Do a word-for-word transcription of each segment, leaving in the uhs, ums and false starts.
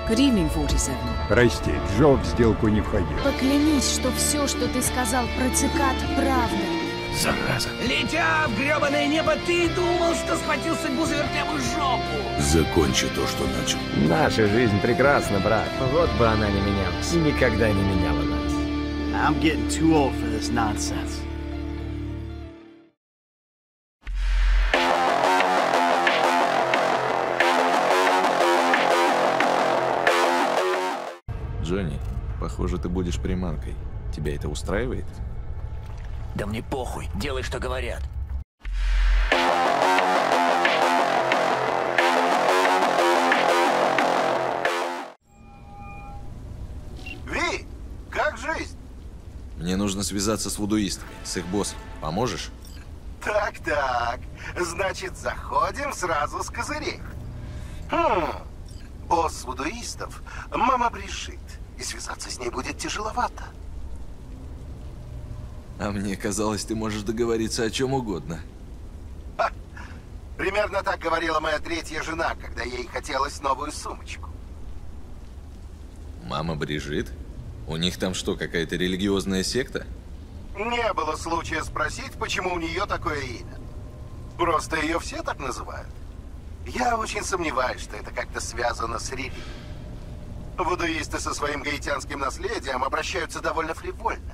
Good evening, форти севен. Прости, Джо в сделку не входил. Поклянись, что все, что ты сказал про цикад, правда. Зараза. Летя в гребаное небо, ты думал, что схватил судьбу за вертелую жопу. Закончи то, что начал. Наша жизнь прекрасна, брат. Вот бы она не менялась. И никогда не меняла нас. I'm getting too old for this nonsense. Джонни, похоже, ты будешь приманкой. Тебя это устраивает? Да мне похуй, делай, что говорят. Ви, как жизнь? Мне нужно связаться с вудуистами, с их боссом. Поможешь? Так-так, значит, заходим сразу с козырей. Хм, босс вудуистов — мама Брижит, и связаться с ней будет тяжеловато. А мне казалось, ты можешь договориться о чем угодно. Ха, примерно так говорила моя третья жена, когда ей хотелось новую сумочку. Мама Брижит? У них там что, какая-то религиозная секта? Не было случая спросить, почему у нее такое имя. Просто ее все так называют. Я очень сомневаюсь, что это как-то связано с религией. Вудуисты со своим гаитянским наследием обращаются довольно фривольно.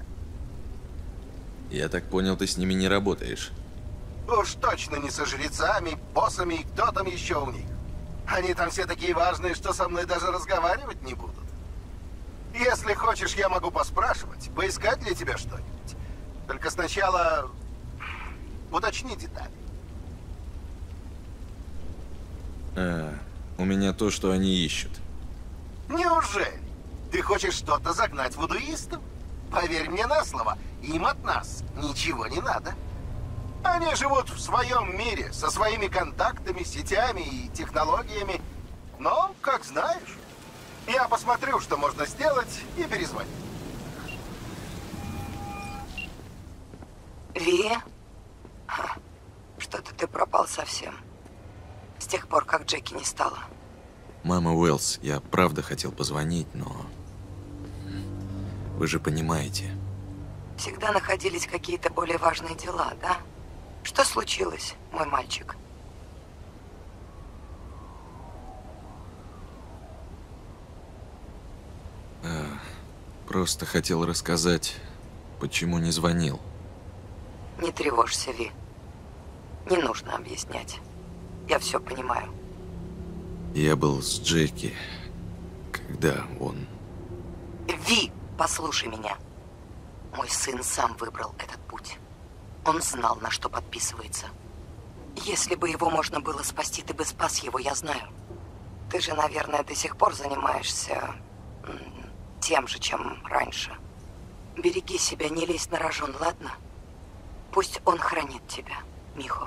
Я так понял, ты с ними не работаешь. Уж точно не со жрецами, боссами и кто там еще у них. Они там все такие важные, что со мной даже разговаривать не будут. Если хочешь, я могу поспрашивать, поискать для тебя что-нибудь. Только сначала уточни детали. А, у меня то, что они ищут. Неужели? Ты хочешь что-то загнать вудуистов? Поверь мне на слово, им от нас ничего не надо. Они живут в своем мире, со своими контактами, сетями и технологиями. Но, как знаешь, я посмотрю, что можно сделать, и перезвоню. Ви? Что-то ты пропал совсем. С тех пор, как Джеки не стало. Мама Уэллс, я правда хотел позвонить, но... Вы же понимаете. Всегда находились какие-то более важные дела, да? Что случилось, мой мальчик? А, просто хотел рассказать, почему не звонил. Не тревожься, Ви. Не нужно объяснять. Я все понимаю. Я был с Джеки, когда он... Ви, послушай меня. Мой сын сам выбрал этот путь. Он знал, на что подписывается. Если бы его можно было спасти, ты бы спас его, я знаю. Ты же, наверное, до сих пор занимаешься тем же, чем раньше. Береги себя, не лезь на рожон, ладно? Пусть он хранит тебя, Михо.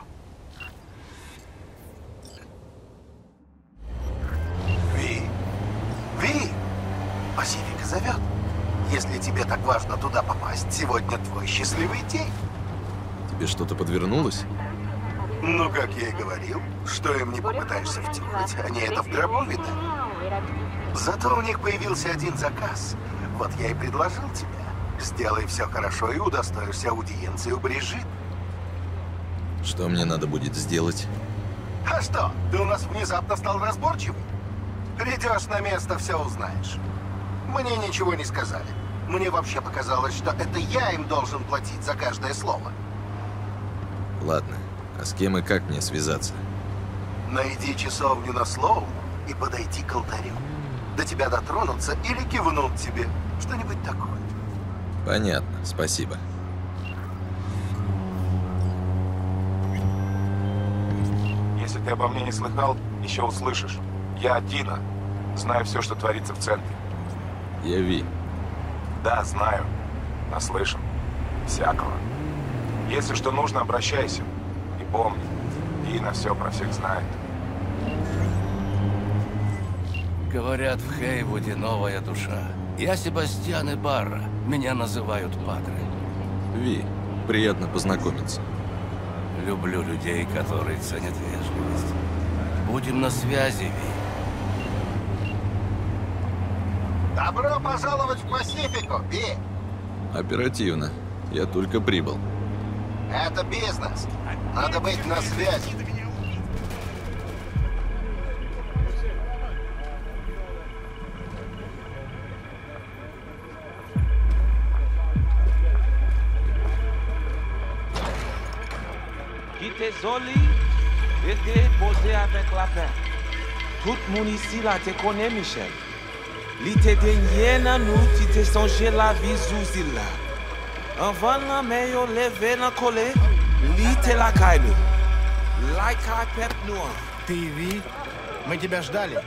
Ви! Ви! Пасифика зовет. Если тебе так важно туда попасть, сегодня твой счастливый день. Тебе что-то подвернулось? Ну, как я и говорил, что им не попытаешься втянуть, они это в гробу видят. Зато у них появился один заказ. Вот я и предложил тебе. Сделай все хорошо и удостоишься аудиенции у Брижит. Что мне надо будет сделать? А что, ты у нас внезапно стал разборчивый? Придешь на место, все узнаешь. Мне ничего не сказали. Мне вообще показалось, что это я им должен платить за каждое слово. Ладно, а с кем и как мне связаться? Найди часовню на Слоу и подойди к алтарю. До тебя дотронутся или кивнут тебе. Что-нибудь такое. Понятно, спасибо. Если ты обо мне не слыхал, еще услышишь. Я Дина. Знаю все, что творится в центре. Я Ви. Да, знаю. Наслышан. Всякого. Если что нужно, обращайся. И помни, Дина все про всех знает. Говорят, в Хейвуде новая душа. Я Себастьян Ибарра. Меня называют Падре. Ви, приятно познакомиться. Люблю людей, которые ценят вежливость. Будем на связи, Ви. Добро пожаловать в Пасифику, Би! Оперативно. Я только прибыл. Это бизнес. Надо быть на связи. Quitte Zoli, était posé avec la paix. Tout le monde ici là te connaît, Michel. Li te denye nan nou, ti te songe la vie sous île là. Avant la mais yo levé nan collé, li te la kailu. Like I pep noir. Ты Ви? Мы тебя ждали.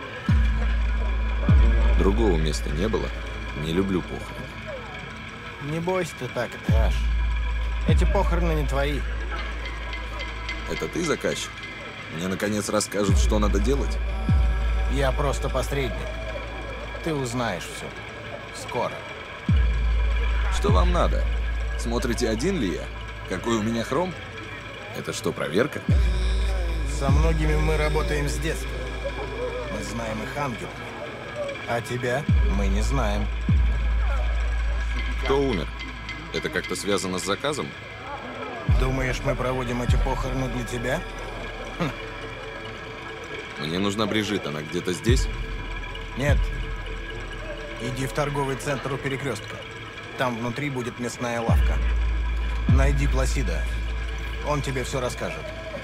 Другого места не было. Не люблю похороны. Не бойся ты так, Траш. Эти похороны не твои. Это ты заказчик? Мне наконец расскажут, что надо делать? Я просто посредник. Ты узнаешь все. Скоро. Что вам надо? Смотрите, один ли я? Какой у меня хром? Это что, проверка? Со многими мы работаем с детства. Мы знаем их ангелов. А тебя мы не знаем. Кто умер? Это как-то связано с заказом? Думаешь, мы проводим эти похороны для тебя? Хм. Мне нужна Брижит, она где-то здесь? Нет. Иди в торговый центр у перекрестка. Там внутри будет мясная лавка. Найди Пласида. Он тебе все расскажет.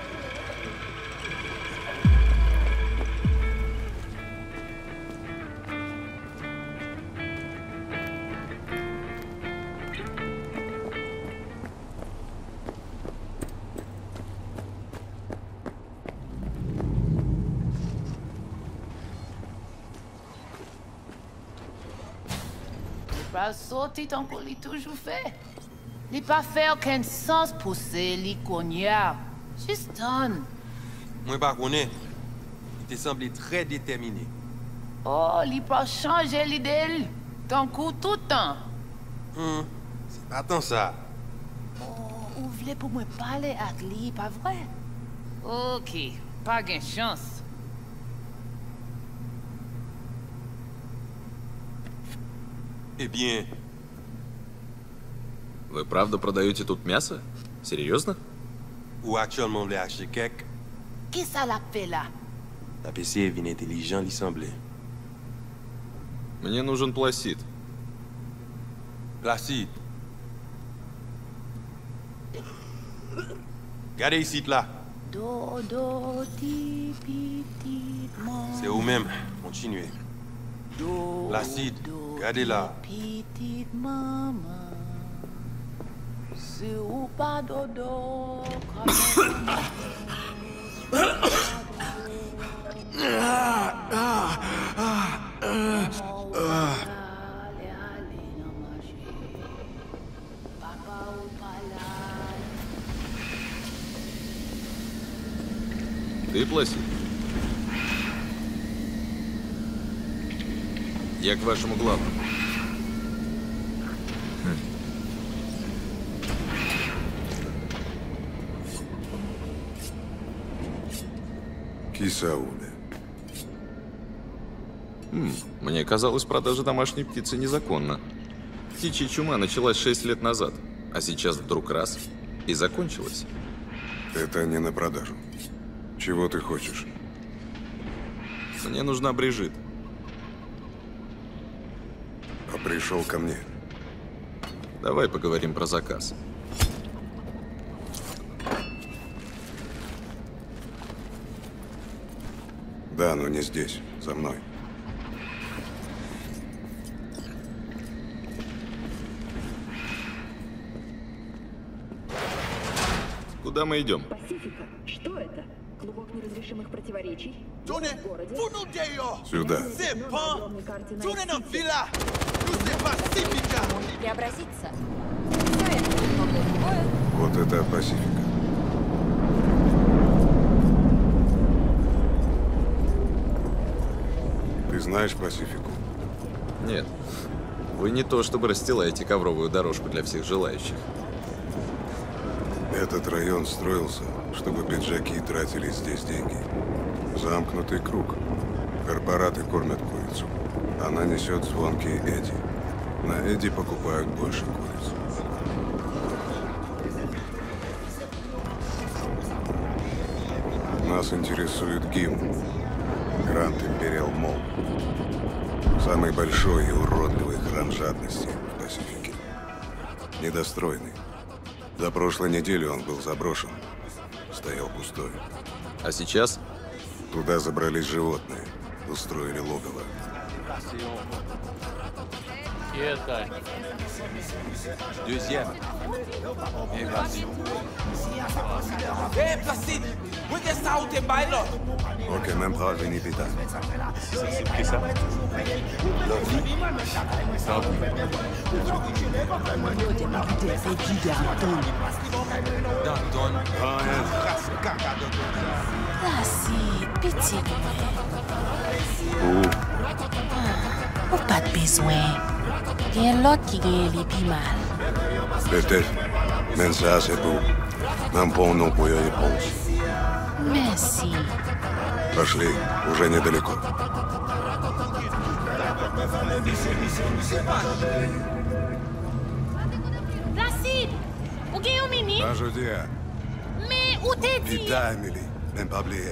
Pas sorti tant qu'on l'a toujours fait. Il pas fait aucun sens pour ces licognards. Juste donne. Moi, pas connais. Il te semblé très déterminé. Oh, il pas changer l'idée. Tant coup tout le temps. Hum, c'est pas tant ça. Oh, vous voulez pour moi parler avec lui, pas vrai? Ok, pas de chance. Eh bien... Вы правда продаете тут мясо? Серьезно? Ou actuellement les acheter quelque? Qui ça l'a fait là? La P C est bien intelligent, il semblait. Мне нужен Пласид. Placide. Regardez ici, là. C'est vous-même. Continuez. Placide. Regardez là. Petite maman, c'est ou pas dodo. Ты Пласид? Я к вашему главному. Кисауне. Хм, мне казалось, продажа домашней птицы незаконна. Птичья чума началась шесть лет назад, а сейчас вдруг раз и закончилась. Это не на продажу. Чего ты хочешь? Мне нужна Брижит. А пришел ко мне. Давай поговорим про заказ. Да, но не здесь. За мной. Куда мы идем? Пасифика. Что это? Клубок неразрешимых противоречий? Сюда. Преобразиться? Все это немного другое. Вот это Пасифика. Ты знаешь Пасифику? Нет. Вы не то чтобы расстилаете ковровую дорожку для всех желающих. Этот район строился, чтобы пиджаки тратили здесь деньги. Замкнутый круг. Корпораты кормят курицу. Она несет звонкие Эдди. На Эдди покупают больше куриц. Нас интересует ГИМ. Гранд Империал Молл. Самый большой и уродливый храм жадности в Пасифике. Недостроенный. За прошлой неделю он был заброшен. Стоял пустой. А сейчас? Туда забрались животные. Устроили логово. Deuxième. Et vas-y. Hé, Placide, où est-ce que ça ou t'es bailé? Ok, même pas veni pita. Si ça c'est pris ça. Lovely. Danton. Placide, pitié de Où? Ou pas de besoin. Il y a l'autre qui gagne les plus mal. Peut-être. Mais ça, c'est tout. Нам полно по réponse. Merci. Пошли, уже недалеко. Placide, où gagne un mini? Ah, je dis. Mais où t'es dit? Pita, Emily. Même pas oublié.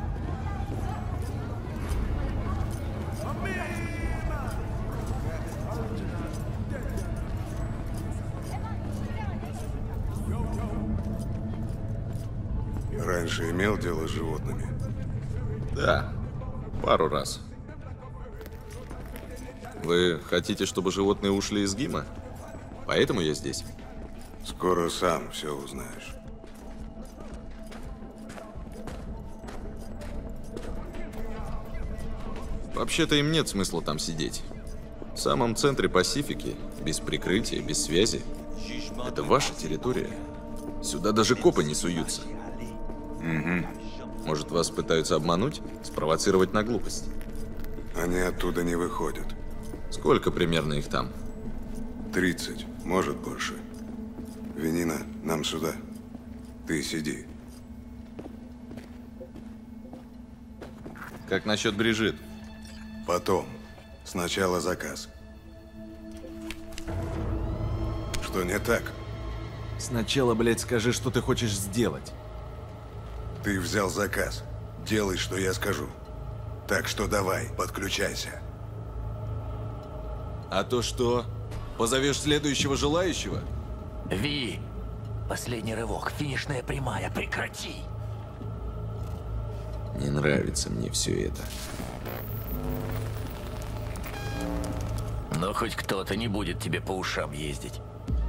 Раньше имел дело с животными? Да, пару раз. Вы хотите, чтобы животные ушли из ГИМа? Поэтому я здесь. Скоро сам все узнаешь. Вообще-то им нет смысла там сидеть. В самом центре Пасифики, без прикрытия, без связи. Это ваша территория. Сюда даже копы не суются. Угу. Может, вас пытаются обмануть? Спровоцировать на глупость? Они оттуда не выходят. Сколько примерно их там? Тридцать, может больше. Венина, нам сюда. Ты сиди. Как насчет Брижит? Потом. Сначала заказ. Что не так? Сначала, блядь, скажи, что ты хочешь сделать. Ты взял заказ. Делай, что я скажу. Так что давай, подключайся. А то что? Позовешь следующего желающего? Ви! Последний рывок. Финишная прямая. Прекрати! Не нравится мне все это. Но хоть кто-то не будет тебе по ушам ездить.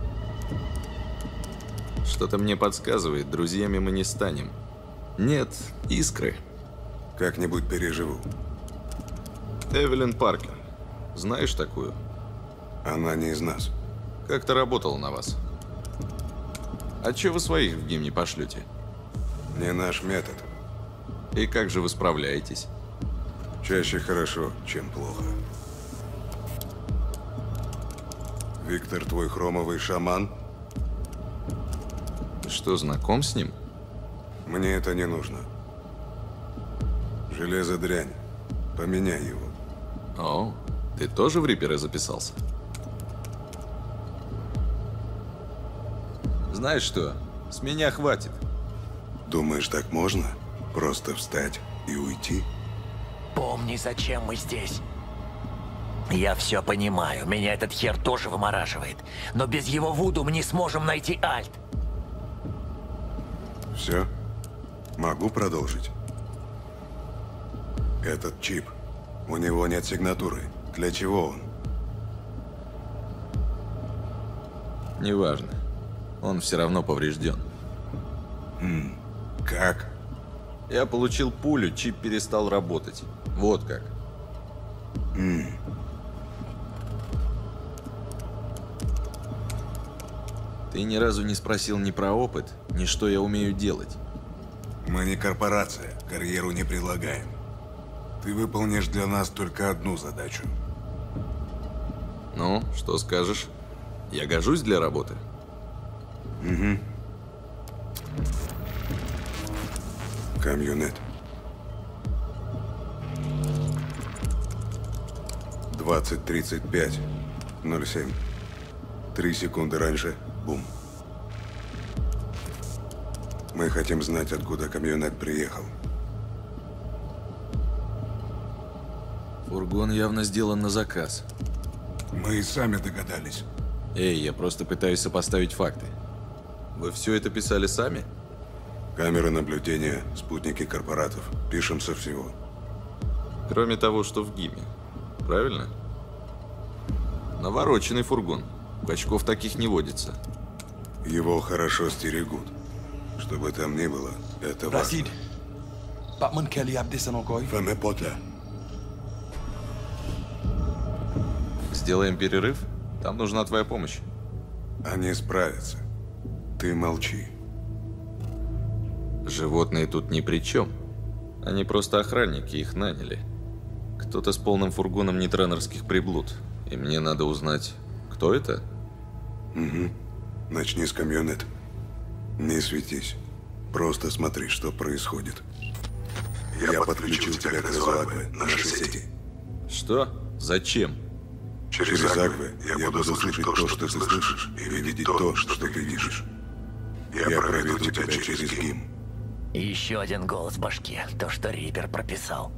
Что-то мне подсказывает, друзьями мы не станем. Нет искры. Как-нибудь переживу. Эвелин Паркер. Знаешь такую? Она не из нас. Как-то работала на вас. А че вы своих в ГИМ не пошлете? Не наш метод. И как же вы справляетесь? Чаще хорошо, чем плохо. Виктор твой хромовый шаман? Ты что, знаком с ним? Мне это не нужно. Железо дрянь. Поменяй его. О, ты тоже в Риперы записался? Знаешь что, с меня хватит. Думаешь, так можно? Просто встать и уйти? Помни, зачем мы здесь. Я все понимаю, меня этот хер тоже вымораживает. Но без его вуду мы не сможем найти Альт. Все? Могу продолжить? Этот чип. У него нет сигнатуры. Для чего он? Неважно. Он все равно поврежден. Хм. Как? Я получил пулю, чип перестал работать. Вот как. Хм. Ты ни разу не спросил ни про опыт, ни что я умею делать. Мы не корпорация, карьеру не предлагаем. Ты выполнишь для нас только одну задачу. Ну, что скажешь? Я гожусь для работы? Угу. Камьюнет. двадцать тридцать пять ноль семь. Три секунды раньше. Бум. Мы хотим знать, откуда камионет приехал. Фургон явно сделан на заказ. Мы и сами догадались. Эй, я просто пытаюсь сопоставить факты. Вы все это писали сами? Камеры наблюдения, спутники корпоратов. Пишем со всего. Кроме того, что в ГИМе. Правильно? Навороченный фургон. Бачков таких не водится. Его хорошо стерегут. Что бы там ни было, это важно. Сделаем перерыв? Там нужна твоя помощь. Они справятся. Ты молчи. Животные тут ни при чем. Они просто охранники, их наняли. Кто-то с полным фургоном нейтренерских приблуд. И мне надо узнать, кто это? Угу. Начни с камионета. Не светись. Просто смотри, что происходит. Я, Я подключил тебя к Азуагве, нашей сети. Что? Зачем? Через Агве я, я буду слышать то, что ты слышишь, и видеть то, что ты видишь. Я, я проведу тебя через ГИМ. И еще один голос в башке, то, что Риппер прописал.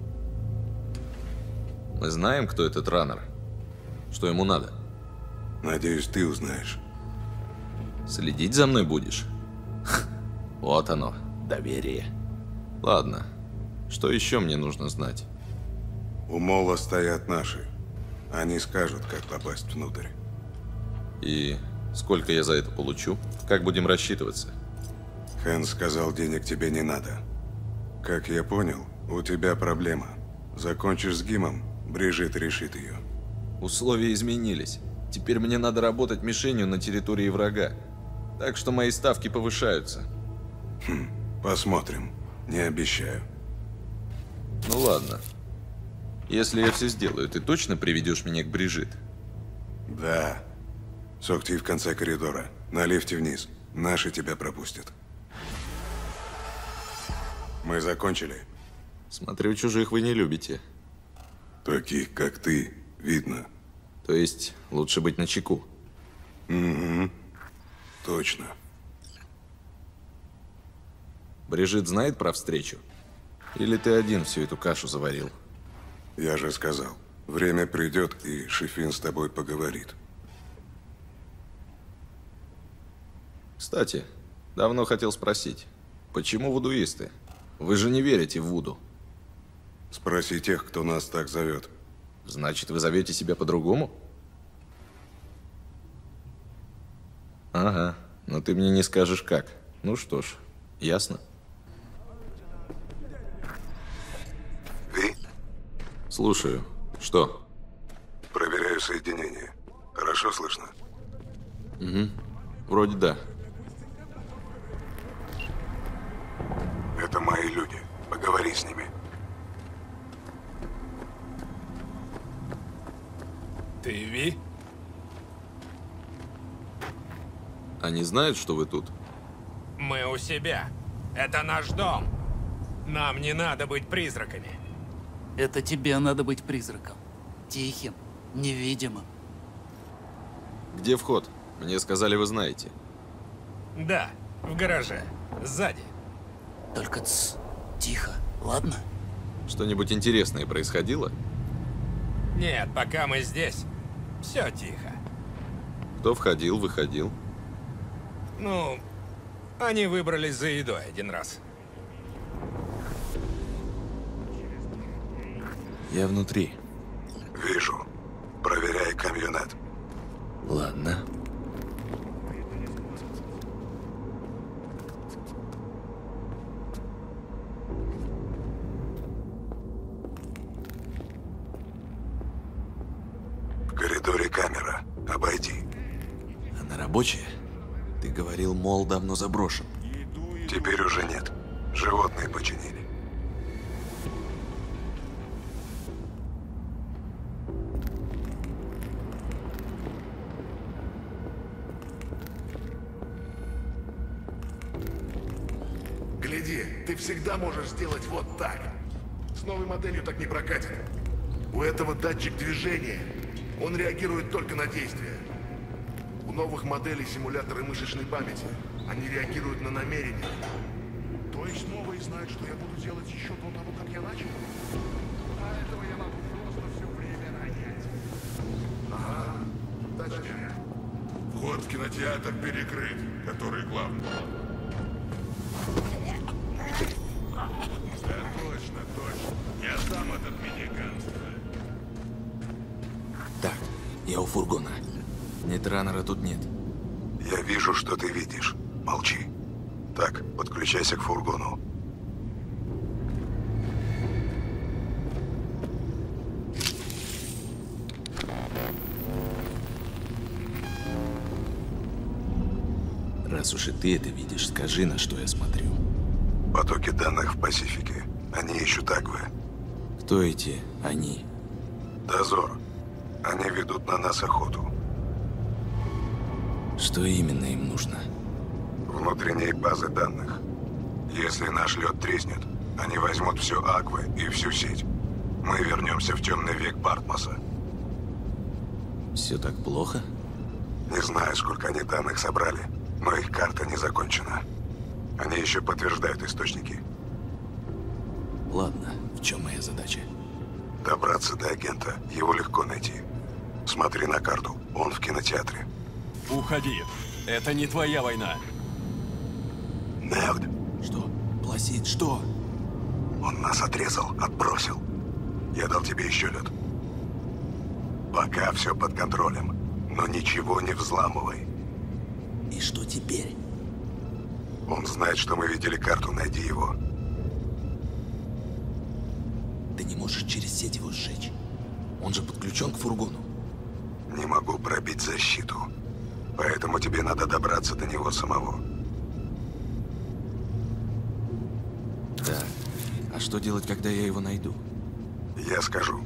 Мы знаем, кто этот раннер. Что ему надо? Надеюсь, ты узнаешь. Следить за мной будешь? Вот оно, доверие. Ладно, что еще мне нужно знать? У Мола стоят наши. Они скажут, как попасть внутрь. И сколько я за это получу? Как будем рассчитываться? Хэн сказал, денег тебе не надо. Как я понял, у тебя проблема. Закончишь с ГИМом, Брижит решит ее. Условия изменились. Теперь мне надо работать мишенью на территории врага. Так что мои ставки повышаются. Хм, посмотрим. Не обещаю. Ну ладно. Если я все сделаю, ты точно приведешь меня к Брижит? Да. Сокти в конце коридора. На лифте вниз. Наши тебя пропустят. Мы закончили. Смотрю, чужих вы не любите. Таких, как ты, видно. То есть, лучше быть начеку? Угу. Точно. Брижит знает про встречу? Или ты один всю эту кашу заварил? Я же сказал, время придет, и Шифин с тобой поговорит. Кстати, давно хотел спросить, почему вудуисты? Вы же не верите в вуду. Спроси тех, кто нас так зовет. Значит, вы зовете себя по-другому? Ага, но ты мне не скажешь как. Ну что ж, ясно. Ви? Слушаю. Что? Проверяю соединение. Хорошо слышно? Угу. Вроде да. Это мои люди. Поговори с ними. Ты Ви? Они знают, что вы тут? Мы у себя. Это наш дом. Нам не надо быть призраками. Это тебе надо быть призраком. Тихим, невидимым. Где вход? Мне сказали, вы знаете. Да, в гараже. Сзади. Только тс, тихо, ладно? Что-нибудь интересное происходило? Нет, пока мы здесь, все тихо. Кто входил, выходил? Ну, они выбрались за едой один раз. Я внутри. Вижу. Проверяй камионет. Ладно. В коридоре камера. Обойди. Она рабочая? Ты говорил, мол, давно заброшен. Теперь уже нет. Животные починили. Гляди, ты всегда можешь сделать вот так. С новой моделью так не прокатит. У этого датчик движения. Он реагирует только на действия. У новых моделей симуляторы мышечной памяти. Они реагируют на намерения. То есть новые знают, что я буду делать еще до того, как я начал? А этого я могу просто все время ронять. Ага, точно. Вход в кинотеатр перекрыт, который главный. Да точно, точно. Я сам этот мини-гангстер. Так, я у фургона. Нетранера тут нет. Я вижу, что ты видишь. Молчи. Так, подключайся к фургону. Раз уж и ты это видишь, скажи, на что я смотрю. Потоки данных в Пасифике. Они ищут Агвы. Кто эти они? Дозор. Они ведут на нас охоту. Что именно им нужно? Внутренние базы данных. Если наш лед треснет, они возьмут все Агвы и всю сеть. Мы вернемся в темный век Бартмоса. Все так плохо? Не знаю, сколько они данных собрали, но их карта не закончена. Они еще подтверждают источники. Ладно, в чем моя задача? Добраться до агента. Его легко найти. Смотри на карту. Он в кинотеатре. Уходи. Это не твоя война. Неуд. Что? Пласид, что? Он нас отрезал, отбросил. Я дал тебе еще лед. Пока все под контролем, но ничего не взламывай. И что теперь? Он знает, что мы видели карту, найди его. Ты не можешь через сеть его сжечь. Он же подключен к фургону. Не могу пробить защиту. Поэтому тебе надо добраться до него самого. Так, а что делать, когда я его найду? Я скажу.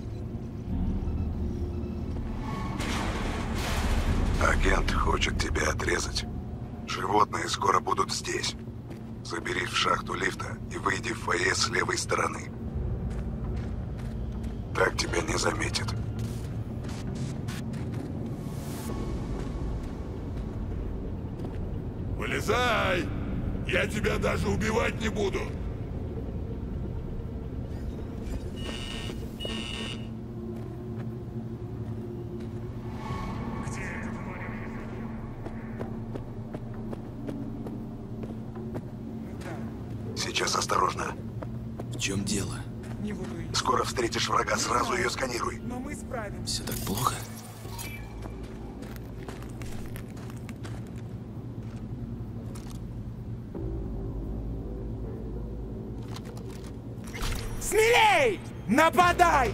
Агент хочет тебя отрезать. Животные скоро будут здесь. Заберись в шахту лифта и выйди в фойе с левой стороны. Так тебя не заметят. Вылезай! Я тебя даже убивать не буду. Сейчас осторожно. В чем дело? Скоро встретишь врага, сразу ее сканируй. Но мы справимся. Все так плохо? Смелей! Нападай!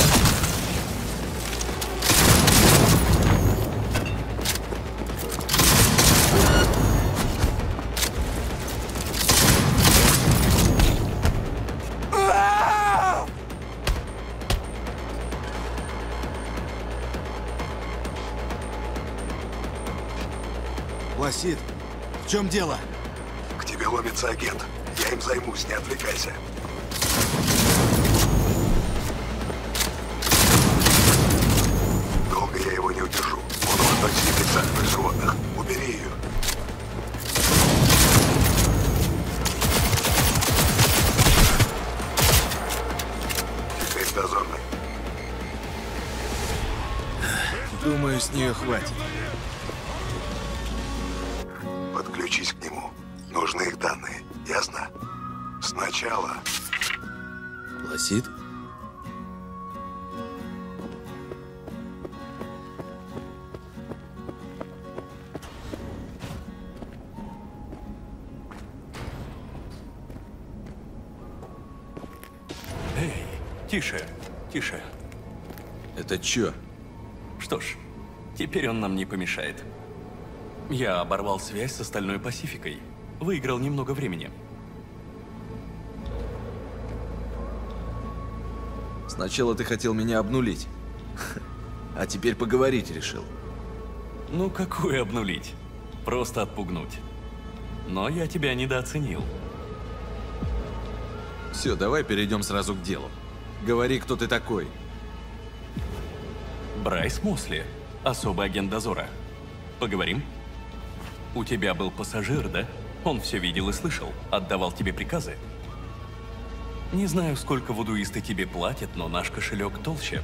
Пласид, в чем дело? К тебе ломится агент. Я им займусь, не отвлекайся. Долго я его не удержу. Он вот точит царных животных. Убери ее. Теперь дозорный. Думаю, с нее хватит. Подключись к нему. Нужны их данные. Ясно? Сначала... Пласид? Эй, тише, тише. Это чё? Что ж, теперь он нам не помешает. Я оборвал связь с остальной Пасификой. Выиграл немного времени. Сначала ты хотел меня обнулить. А теперь поговорить решил. Ну, какую обнулить? Просто отпугнуть. Но я тебя недооценил. Все, давай перейдем сразу к делу. Говори, кто ты такой. Брайс Мосли, особый агент дозора. Поговорим? У тебя был пассажир, да? Он все видел и слышал, отдавал тебе приказы. Не знаю, сколько вудуисты тебе платят, но наш кошелек толще.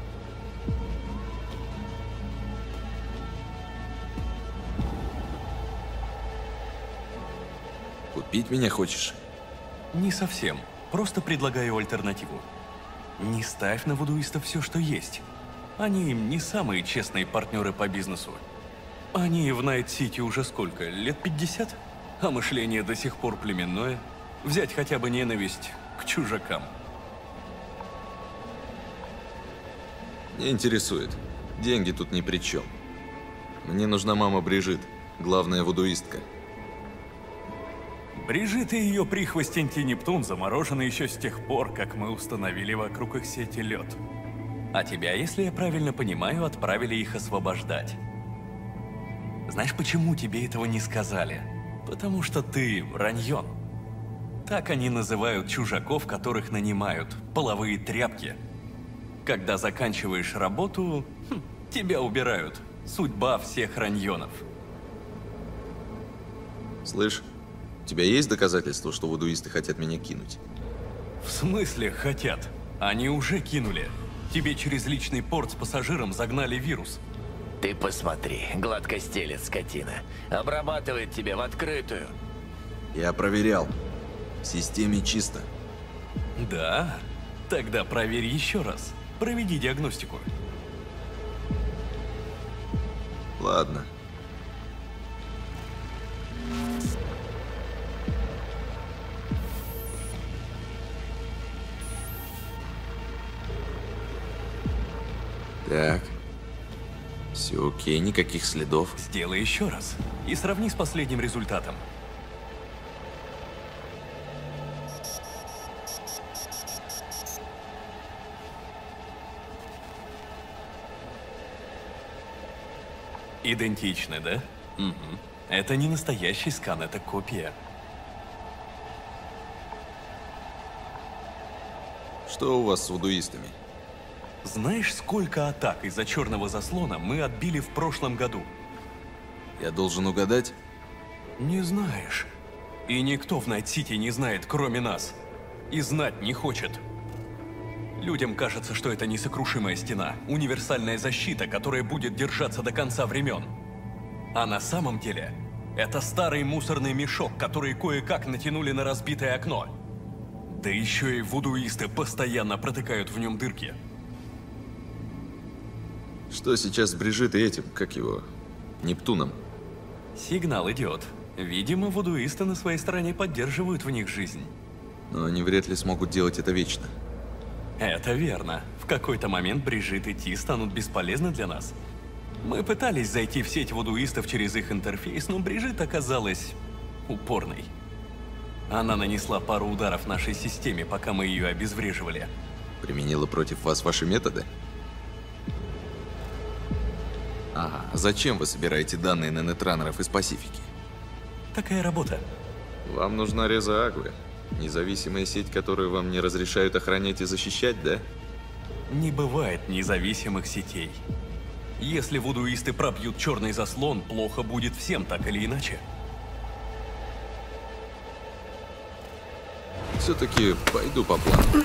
Купить меня хочешь? Не совсем. Просто предлагаю альтернативу. Не ставь на вудуистов все, что есть. Они не самые честные партнеры по бизнесу. Они в Найт-Сити уже сколько? Лет пятьдесят? А мышление до сих пор племенное. Взять хотя бы ненависть к чужакам. Не интересует. Деньги тут ни при чем. Мне нужна мама Брижит, главная вудуистка. Брижит и ее прихвость Антинептун заморожены еще с тех пор, как мы установили вокруг их сети лед. А тебя, если я правильно понимаю, отправили их освобождать. Знаешь, почему тебе этого не сказали? Потому что ты раньон. Так они называют чужаков, которых нанимают. Половые тряпки. Когда заканчиваешь работу, хм, тебя убирают. Судьба всех раньонов. Слышь, у тебя есть доказательства, что вудуисты хотят меня кинуть? В смысле хотят? Они уже кинули. Тебе через личный порт с пассажиром загнали вирус. Ты посмотри, гладко стелет скотина. Обрабатывает тебя в открытую. Я проверял. В системе чисто. Да? Тогда проверь еще раз. Проведи диагностику. Ладно. Так. Все окей, никаких следов. Сделай еще раз. И сравни с последним результатом. Идентичны, да? Угу. Это не настоящий скан, это копия. Что у вас с вудуистами? Знаешь, сколько атак из-за черного заслона мы отбили в прошлом году? Я должен угадать? Не знаешь. И никто в Найт-Сити не знает, кроме нас. И знать не хочет. Людям кажется, что это несокрушимая стена, универсальная защита, которая будет держаться до конца времен. А на самом деле, это старый мусорный мешок, который кое-как натянули на разбитое окно. Да еще и вудуисты постоянно протыкают в нем дырки. Что сейчас с Брижит и этим, как его, Нептуном? Сигнал идет. Видимо, вудуисты на своей стороне поддерживают в них жизнь. Но они вряд ли смогут делать это вечно. Это верно. В какой-то момент Брижит и Ти станут бесполезны для нас. Мы пытались зайти в сеть вудуистов через их интерфейс, но Брижит оказалась упорной. Она нанесла пару ударов нашей системе, пока мы ее обезвреживали. Применила против вас ваши методы? Ага, а зачем вы собираете данные на нетранеров из Пасифики? Такая работа. Вам нужна Реза Агвы. Независимая сеть, которую вам не разрешают охранять и защищать, да? Не бывает независимых сетей. Если вудуисты пробьют черный заслон, плохо будет всем, так или иначе. Все-таки пойду по плану.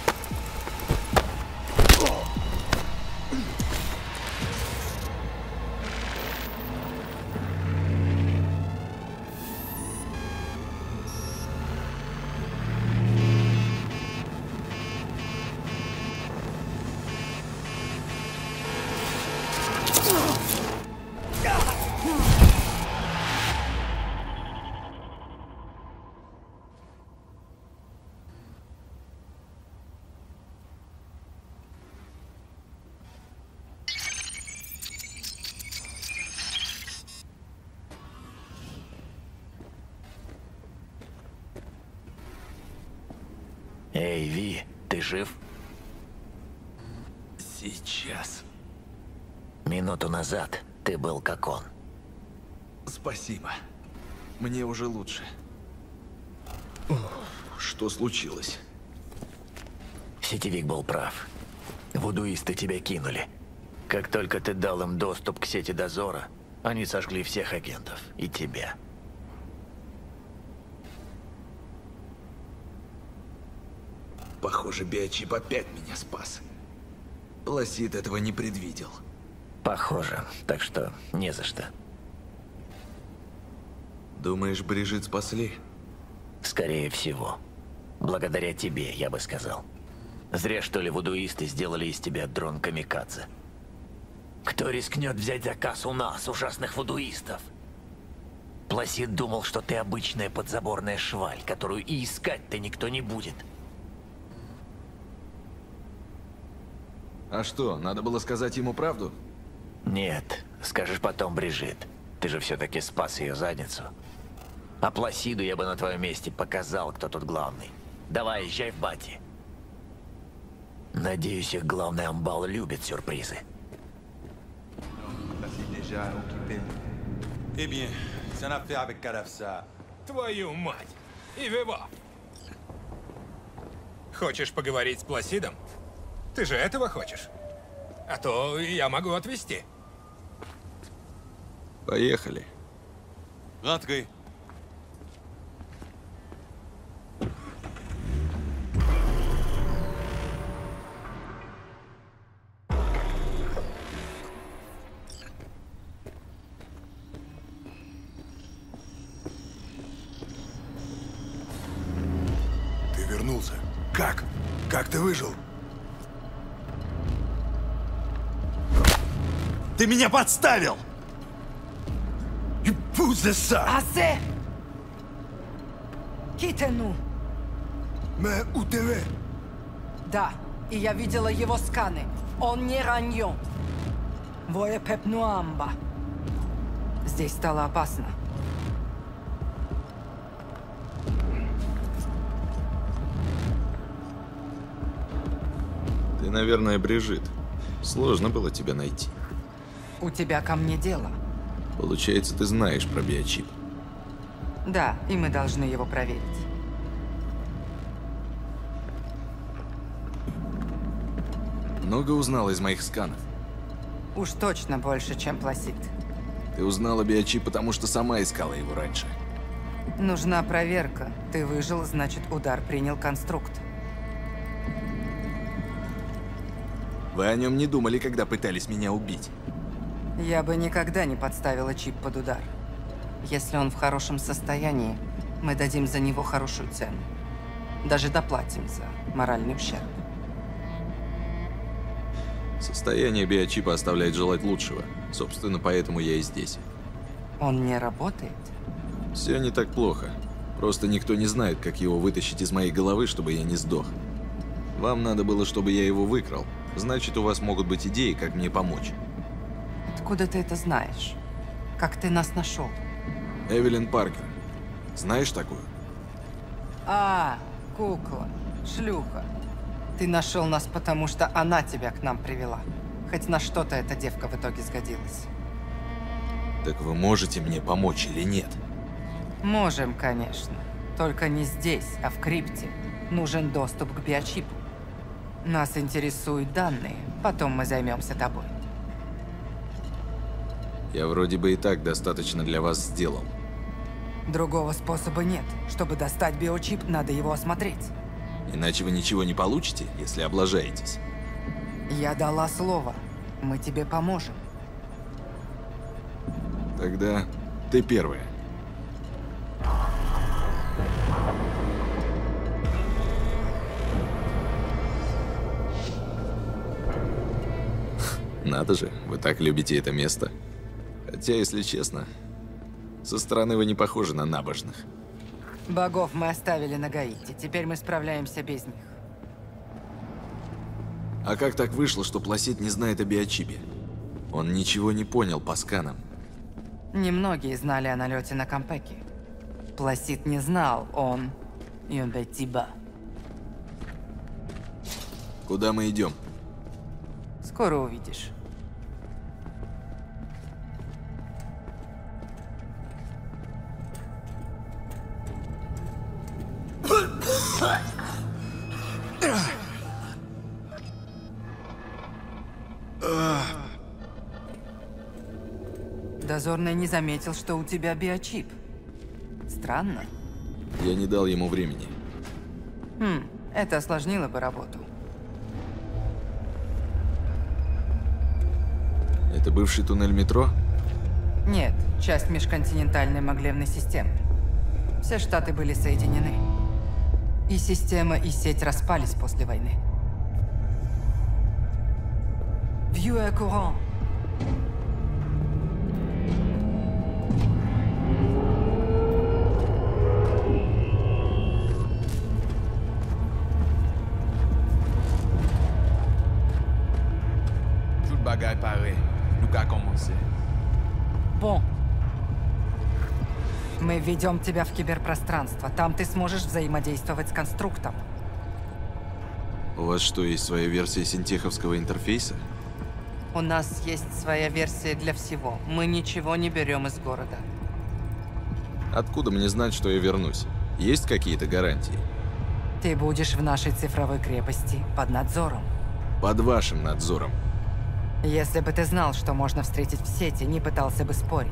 Эй, Ви, ты жив? Сейчас. Минуту назад ты был как он. Спасибо. Мне уже лучше. Что случилось? Сетевик был прав. Вудуисты тебя кинули. Как только ты дал им доступ к сети дозора, они сожгли всех агентов. И тебя. Похоже, биочип опять меня спас. Пласид этого не предвидел. Похоже. Так что не за что. Думаешь, Брижит спасли? Скорее всего. Благодаря тебе, я бы сказал. Зря, что ли, вудуисты сделали из тебя дрон камикадзе. Кто рискнет взять заказ у нас, ужасных вудуистов? Пласид думал, что ты обычная подзаборная шваль, которую и искать-то никто не будет. А что, надо было сказать ему правду? Нет, скажешь потом, Брижит. Ты же все-таки спас ее задницу. А Пласиду я бы на твоем месте показал, кто тут главный. Давай, езжай в Бати. Надеюсь, их главный амбал любит сюрпризы. Eh bien, c'est une affaire avec Kadafsa. Твою мать! И Виво! Хочешь поговорить с Пласидом? Ты же этого хочешь? А то я могу отвезти. Поехали. Rentrez. Ты вернулся. Как? Как ты выжил? Ты меня подставил! Assez! Quittez-nous! Mais où tu es? Да, и я видела его сканы. Он не ранен. Вое пепнуамба. Здесь стало опасно. Ты, наверное, Брижит. Сложно было тебя найти. У тебя ко мне дело. Получается, ты знаешь про биочип. Да, и мы должны его проверить. Много узнала из моих сканов? Уж точно больше, чем Пласид. Ты узнала биочип, потому что сама искала его раньше. Нужна проверка. Ты выжил, значит, удар принял конструкт. Вы о нем не думали, когда пытались меня убить? Я бы никогда не подставила чип под удар. Если он в хорошем состоянии, мы дадим за него хорошую цену. Даже доплатим за моральный ущерб. Состояние биочипа оставляет желать лучшего. Собственно, поэтому я и здесь. Он не работает? Все не так плохо. Просто никто не знает, как его вытащить из моей головы, чтобы я не сдох. Вам надо было, чтобы я его выкрал. Значит, у вас могут быть идеи, как мне помочь. Откуда ты это знаешь? Как ты нас нашел? Эвелин Паркер. Знаешь такую? А, кукла, шлюха. Ты нашел нас, потому что она тебя к нам привела. Хоть на что-то эта девка в итоге сгодилась. Так вы можете мне помочь или нет? Можем, конечно. Только не здесь, а в крипте. Нужен доступ к биочипу. Нас интересуют данные, потом мы займемся тобой. Я вроде бы и так достаточно для вас сделал. Другого способа нет. Чтобы достать биочип, надо его осмотреть. Иначе вы ничего не получите, если облажаетесь. Я дала слово. Мы тебе поможем. Тогда ты первая. Надо же, вы так любите это место. Хотя, если честно, со стороны вы не похожи на набожных. Богов мы оставили на Гаити. Теперь мы справляемся без них. А как так вышло, что Пласид не знает о биочипе? Он ничего не понял по сканам. Немногие знали о налете на Кампеки. Пласид не знал, он... Юнбетиба. Куда мы идем? Скоро увидишь. Дозорный не заметил, что у тебя биочип. Странно. Я не дал ему времени. Хм, это осложнило бы работу. Это бывший туннель метро? Нет, часть межконтинентальной маглевной системы. Все штаты были соединены. И система, и сеть распались после войны. Vieux courant. Tout bagage paré. Nous qu'à commencer. Bon. Мы введем тебя в киберпространство. Там ты сможешь взаимодействовать с конструктом. У вас что, есть своя версия синтеховского интерфейса? У нас есть своя версия для всего. Мы ничего не берем из города. Откуда мне знать, что я вернусь? Есть какие-то гарантии? Ты будешь в нашей цифровой крепости под надзором. Под вашим надзором. Если бы ты знал, что можно встретить в сети, не пытался бы спорить.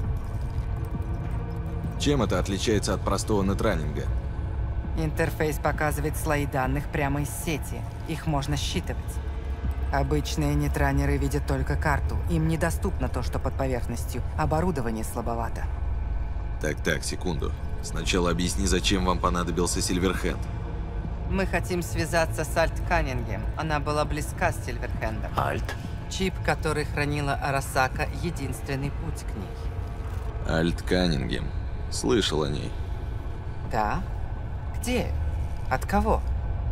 Чем это отличается от простого нетранинга? Интерфейс показывает слои данных прямо из сети. Их можно считывать. Обычные нетранеры видят только карту. Им недоступно то, что под поверхностью. Оборудование слабовато. Так-так, секунду. Сначала объясни, зачем вам понадобился Сильверхенд. Мы хотим связаться с Альт Каннингем. Она была близка с Сильверхендом. Альт? Чип, который хранила Арасака, единственный путь к ней. Альт Каннингем. Слышал о ней. Да? Где? От кого?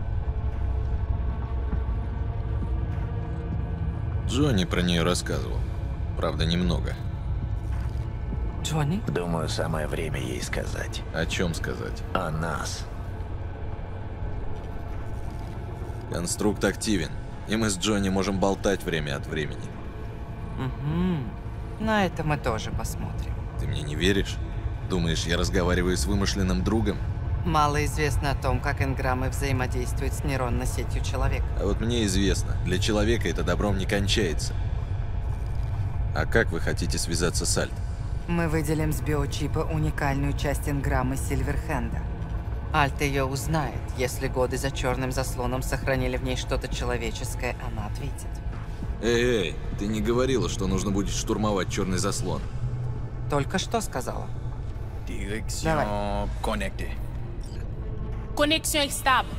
Джонни про нее рассказывал. Правда, немного. Джонни? Думаю, самое время ей сказать. О чем сказать? О нас. Конструкт активен, и мы с Джонни можем болтать время от времени. Угу. На это мы тоже посмотрим. Ты мне не веришь? Думаешь, я разговариваю с вымышленным другом? Мало известно о том, как энграммы взаимодействуют с нейронной сетью человека. А вот мне известно, для человека это добром не кончается. А как вы хотите связаться с Альт? Мы выделим с биочипа уникальную часть энграммы Сильверхенда. Альт ее узнает. Если годы за черным заслоном сохранили в ней что-то человеческое, она ответит. Эй, эй, ты не говорила, что нужно будет штурмовать черный заслон? Только что сказала. Direction connectée. Connexion stable.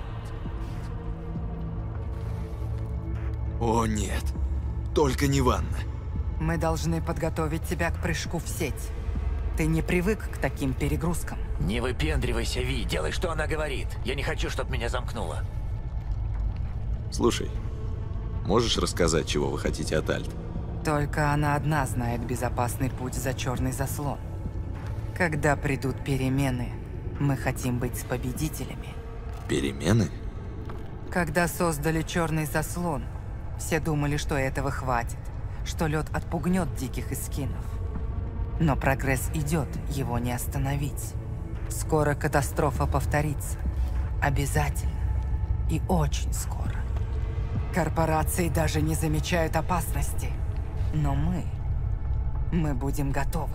О нет, только не ванна. Мы должны подготовить тебя к прыжку в сеть. Ты не привык к таким перегрузкам. Не выпендривайся, Ви, делай, что она говорит. Я не хочу, чтобы меня замкнуло. Слушай, можешь рассказать, чего вы хотите от Альт? Только она одна знает безопасный путь за черный заслон. Когда придут перемены, мы хотим быть с победителями. Перемены? Когда создали черный заслон, все думали, что этого хватит, что лед отпугнет диких эскинов. Но прогресс идет, его не остановить. Скоро катастрофа повторится. Обязательно. И очень скоро. Корпорации даже не замечают опасности. Но мы... мы будем готовы.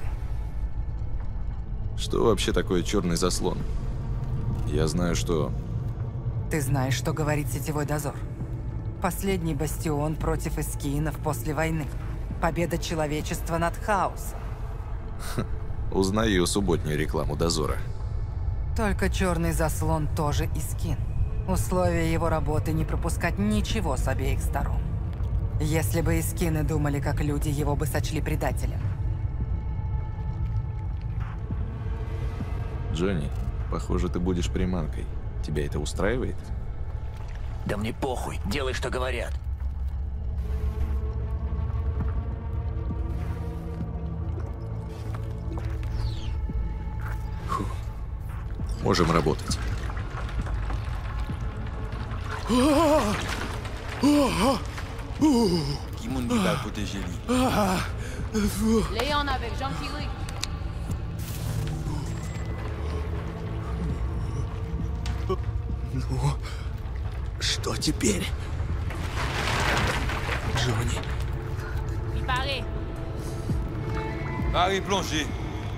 Что вообще такое черный заслон? Я знаю, что... Ты знаешь, что говорит сетевой дозор. Последний бастион против эскинов после войны. Победа человечества над хаосом. Узнаю субботнюю рекламу дозора. Только черный заслон тоже эскин. Условия его работы не пропускать ничего с обеих сторон. Если бы эскины думали, как люди, его бы сочли предателем. Джонни, похоже, ты будешь приманкой. Тебя это устраивает? Да мне похуй, делай, что говорят. Фу. Можем работать. Qui m'ont dit va protéger lui. Léon avec Jean-Pierre. Ну, что теперь? Джонни. Il paraît. Arrière-plongée.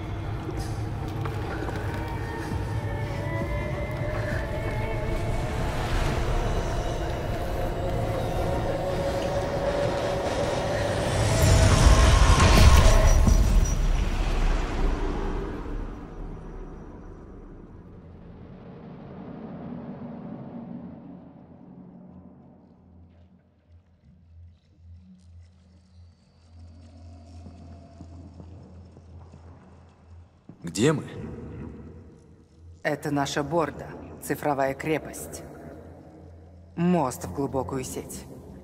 Где мы? Это наша Борда, цифровая крепость. Мост в глубокую сеть.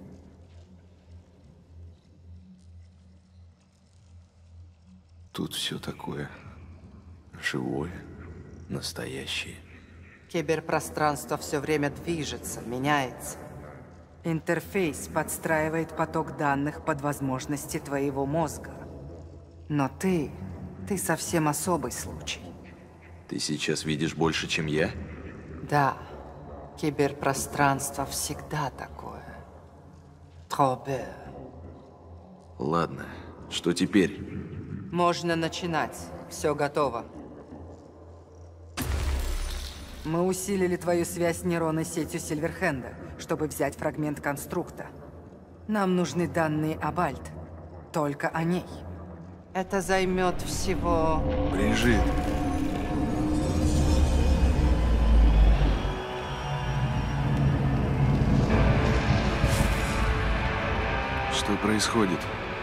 Тут все такое живое, настоящее. Киберпространство все время движется, меняется. Интерфейс подстраивает поток данных под возможности твоего мозга. Но ты... ты совсем особый случай. Ты сейчас видишь больше, чем я? Да. Киберпространство всегда такое. Тробе. Ладно, что теперь? Можно начинать. Все готово. Мы усилили твою связь с нейронной сетью Сильверхенда, чтобы взять фрагмент конструкта. Нам нужны данные об Альт. Только о ней. Это займет всего... Брижит. Что происходит?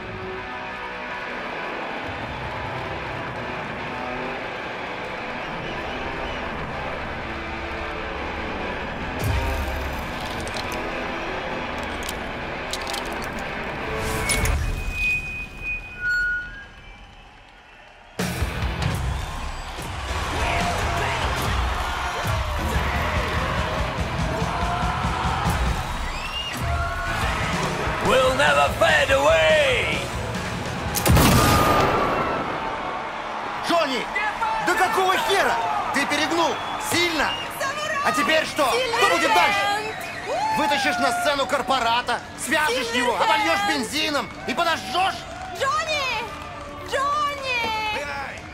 We'll never fade away! Джонни! Да какого хера? Ты перегнул! Сильно! А теперь что? Что будет дальше? Вытащишь на сцену корпората, свяжешь его, обольешь бензином и подожжешь? Джонни! Джонни!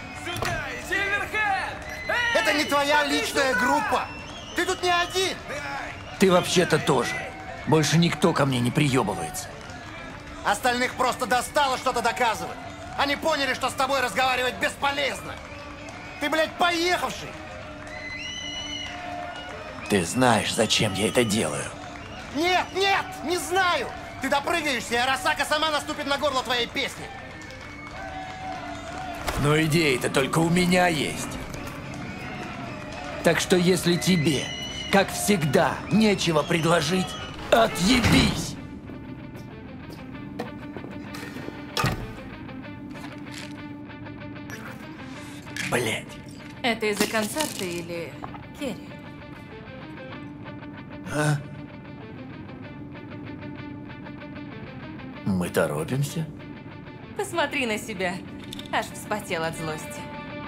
Это не твоя личная группа! Ты тут не один! Ты вообще-то тоже. Больше никто ко мне не приебывается. Остальных просто достало что-то доказывать. Они поняли, что с тобой разговаривать бесполезно. Ты, блядь, поехавший! Ты знаешь, зачем я это делаю. Нет, нет, не знаю! Ты допрыгаешься, и Арасака сама наступит на горло твоей песни. Но идеи-то только у меня есть. Так что если тебе, как всегда, нечего предложить, отъебись! Блять. Это из-за концерта или Керри? А? Мы торопимся? Посмотри на себя. Аж вспотел от злости.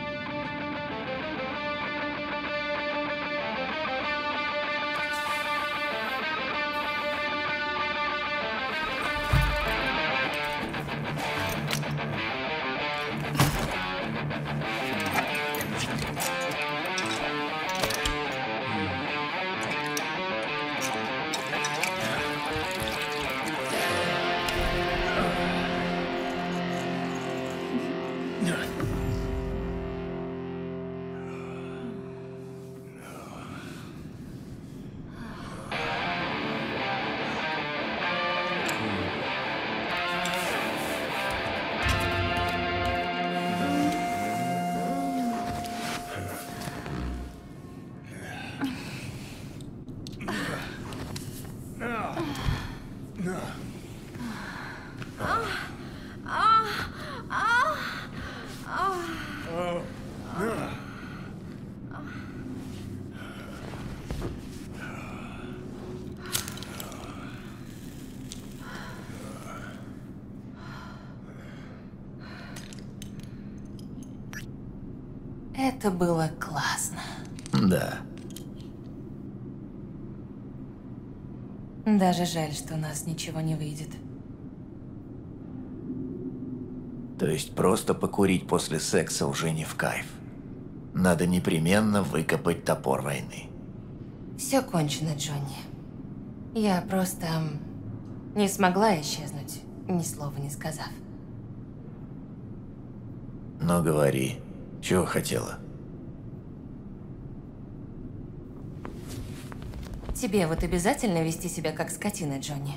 Это было классно. Да. Даже жаль, что у нас ничего не выйдет. То есть просто покурить после секса уже не в кайф. Надо непременно выкопать топор войны. Все кончено, Джонни. Я просто не смогла исчезнуть, ни слова не сказав. Ну говори, чего хотела? Тебе вот обязательно вести себя как скотина, Джонни?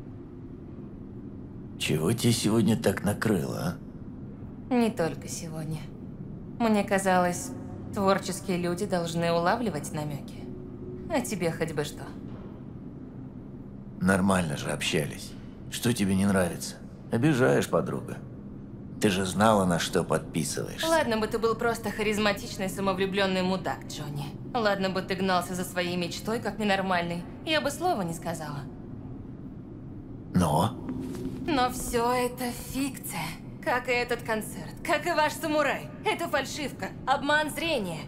Чего тебе сегодня так накрыло, а? Не только сегодня. Мне казалось, творческие люди должны улавливать намеки. А тебе хоть бы что. Нормально же общались. Что тебе не нравится? Обижаешь, подруга. Ты же знала, на что подписываешься. Ладно бы ты был просто харизматичный, самовлюбленный мудак, Джонни. Ладно бы ты гнался за своей мечтой, как ненормальный. Я бы слова не сказала. Но? Но все это фикция. Как и этот концерт. Как и ваш самурай. Это фальшивка. Обман зрения.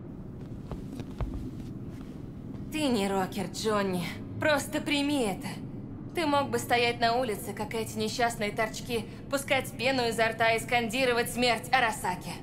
Ты не рокер, Джонни. Просто прими это. Ты мог бы стоять на улице, как эти несчастные торчки, пускать пену изо рта и скандировать смерть Арасаки.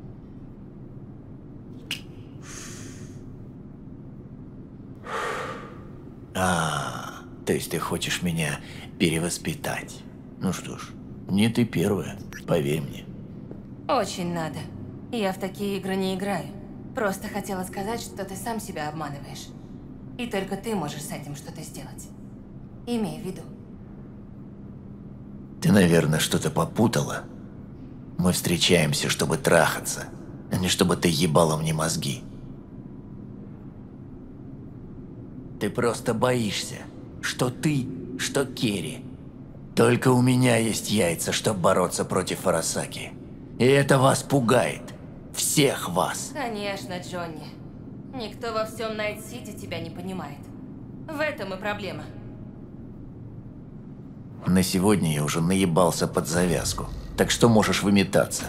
А, то есть ты хочешь меня перевоспитать? Ну что ж, не ты первая, поверь мне. Очень надо. Я в такие игры не играю. Просто хотела сказать, что ты сам себя обманываешь. И только ты можешь с этим что-то сделать. Имей в виду. Ты, наверное, что-то попутала. Мы встречаемся, чтобы трахаться, а не чтобы ты ебала мне мозги. Ты просто боишься, что ты, что Керри. Только у меня есть яйца, чтобы бороться против Арасаки. И это вас пугает. Всех вас. Конечно, Джонни. Никто во всем Найт-Сити тебя не понимает. В этом и проблема. На сегодня я уже наебался под завязку. Так что можешь выметаться.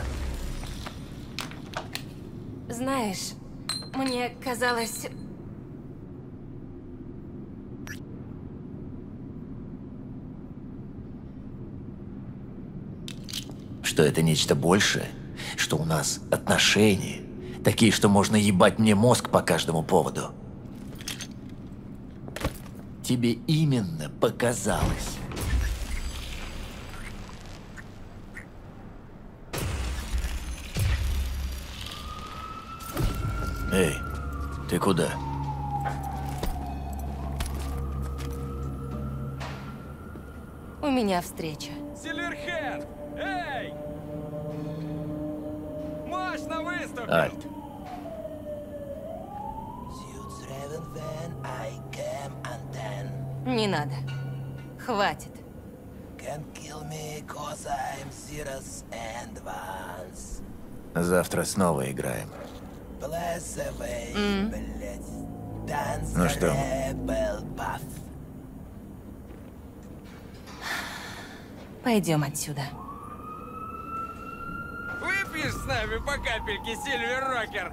Знаешь, мне казалось... Что это нечто большее? Что у нас отношения? Такие, что можно ебать мне мозг по каждому поводу. Тебе именно показалось. Эй, ты куда? У меня встреча. Сильверхед! Эй! Мощно выступил! Альт. Не надо. Хватит. Завтра снова играем. М. Ну что? Пойдем отсюда. Выпьешь с нами по капельке, Сильвер Рокер?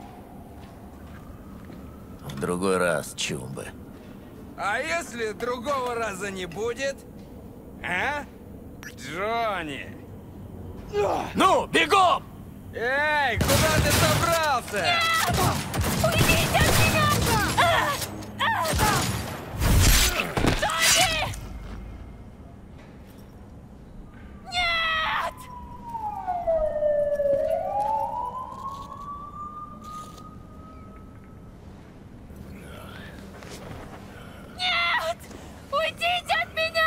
В другой раз, чумбы. А если другого раза не будет? А? Джонни! Ну, бегом! Эй, куда ты собрался? Нет! Уйдите от меня! Джонни! Нет! Нет! Уйдите от меня!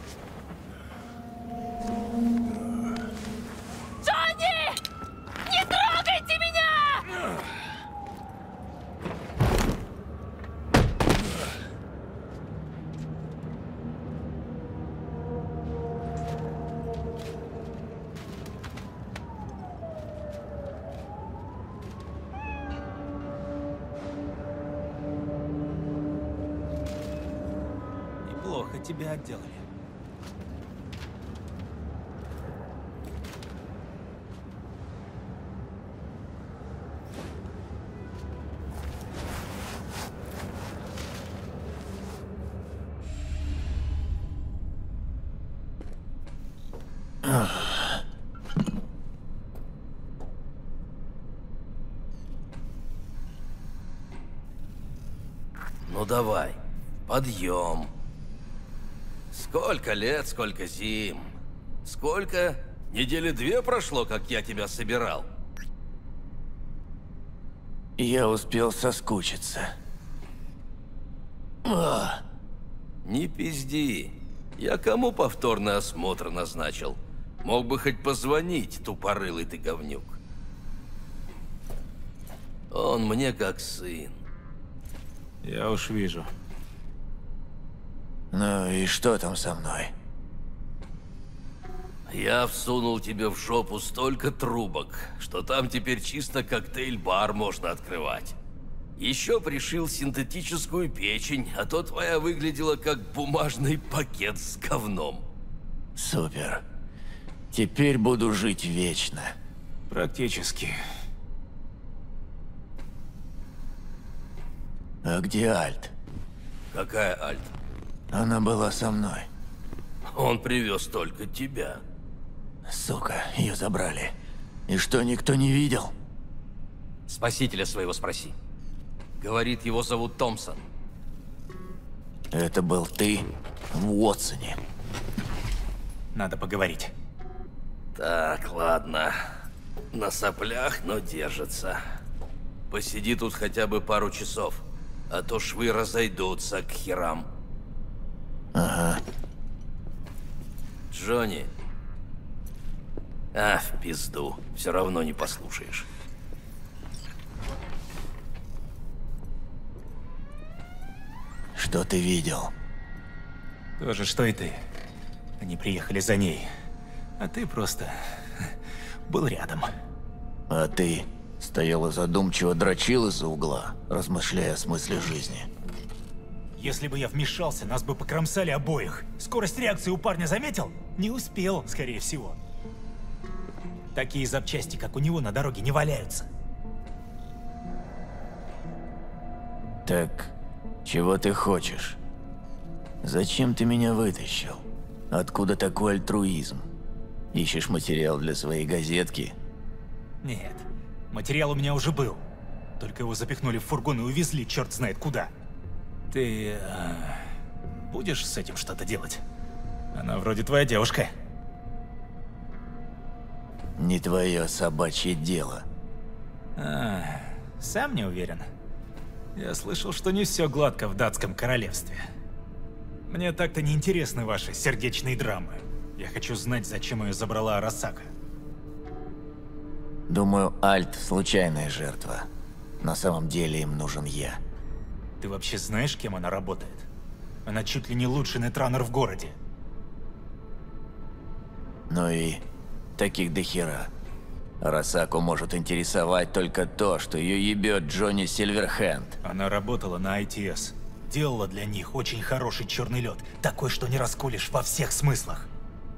Джонни! Не трогайте меня! Неплохо тебя отделали. давай, подъем. Сколько лет, сколько зим. Сколько? Недели две прошло, как я тебя собирал. Я успел соскучиться. А. Не пизди. Я кому повторный осмотр назначил? Мог бы хоть позвонить, тупорылый ты говнюк. Он мне как сын. Я уж вижу. Ну и что там со мной? Я всунул тебе в жопу столько трубок, что там теперь чисто коктейль-бар можно открывать. Еще пришил синтетическую печень, а то твоя выглядела как бумажный пакет с говном. Супер. Теперь буду жить вечно. Практически. А где Альт? Какая Альт? Она была со мной. Он привез только тебя. Сука, ее забрали. И что, никто не видел? Спасителя своего спроси. Говорит, его зовут Томпсон. Это был ты в Уотсоне. Надо поговорить. Так, ладно. На соплях, но держится. Посиди тут хотя бы пару часов, а то швы разойдутся к херам. Ага. Джонни. А, в пизду. Все равно не послушаешь. Что ты видел? То же, что и ты. Они приехали за ней. А ты просто был рядом. А ты стоял и задумчиво дрочил из-за угла, размышляя о смысле жизни. Если бы я вмешался, нас бы покромсали обоих. Скорость реакции у парня заметил? Не успел, скорее всего. Такие запчасти, как у него, на дороге не валяются. Так, чего ты хочешь? Зачем ты меня вытащил? Откуда такой альтруизм? Ищешь материал для своей газетки? Нет, материал у меня уже был. Только его запихнули в фургон и увезли черт знает куда. Ты э, будешь с этим что-то делать? Она вроде твоя девушка. Не твое собачье дело. А, сам не уверен. Я слышал, что не все гладко в датском королевстве. Мне так-то не интересны ваши сердечные драмы. Я хочу знать, зачем ее забрала Арасака. Думаю, Альт – случайная жертва. На самом деле им нужен я. Ты вообще знаешь, кем она работает? Она чуть ли не лучший нетранер в городе. Ну и таких дохера. Арасаку может интересовать только то, что ее ебет Джонни Сильверхенд. Она работала на ай ти эс. Делала для них очень хороший черный лед. Такой, что не расколешь во всех смыслах.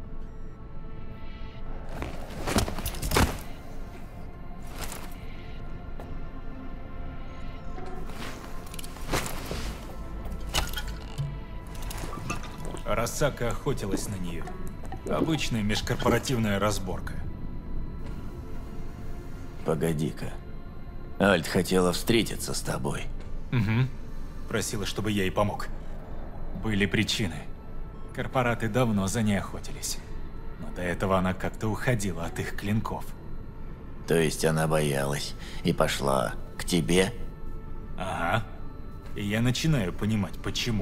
Арасака охотилась на нее. Обычная межкорпоративная разборка. Погоди-ка. Альт хотела встретиться с тобой. Угу. Просила, чтобы я ей помог. Были причины. Корпораты давно за ней охотились. Но до этого она как-то уходила от их клинков. То есть она боялась и пошла к тебе? Ага. И я начинаю понимать, почему.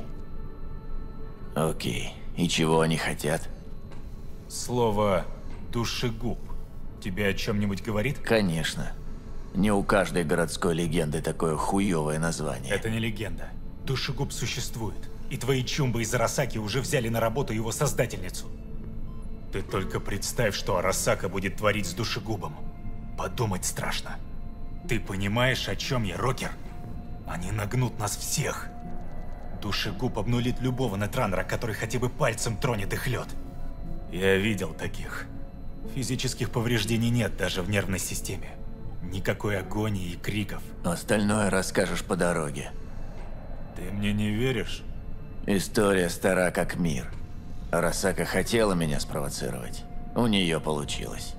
Окей. И чего они хотят? Слово «душегуб» тебе о чем-нибудь говорит? Конечно. Не у каждой городской легенды такое хуевое название. Это не легенда. Душегуб существует. И твои чумбы из Арасаки уже взяли на работу его создательницу. Ты только представь, что Арасака будет творить с душегубом. Подумать страшно. Ты понимаешь, о чем я, Рокер? Они нагнут нас всех. Душегуб обнулит любого нетранера, который хотя бы пальцем тронет их лед. Я видел таких. Физических повреждений нет даже в нервной системе. Никакой агонии и криков. Остальное расскажешь по дороге. Ты мне не веришь? История стара как мир. Арасака хотела меня спровоцировать. У нее получилось.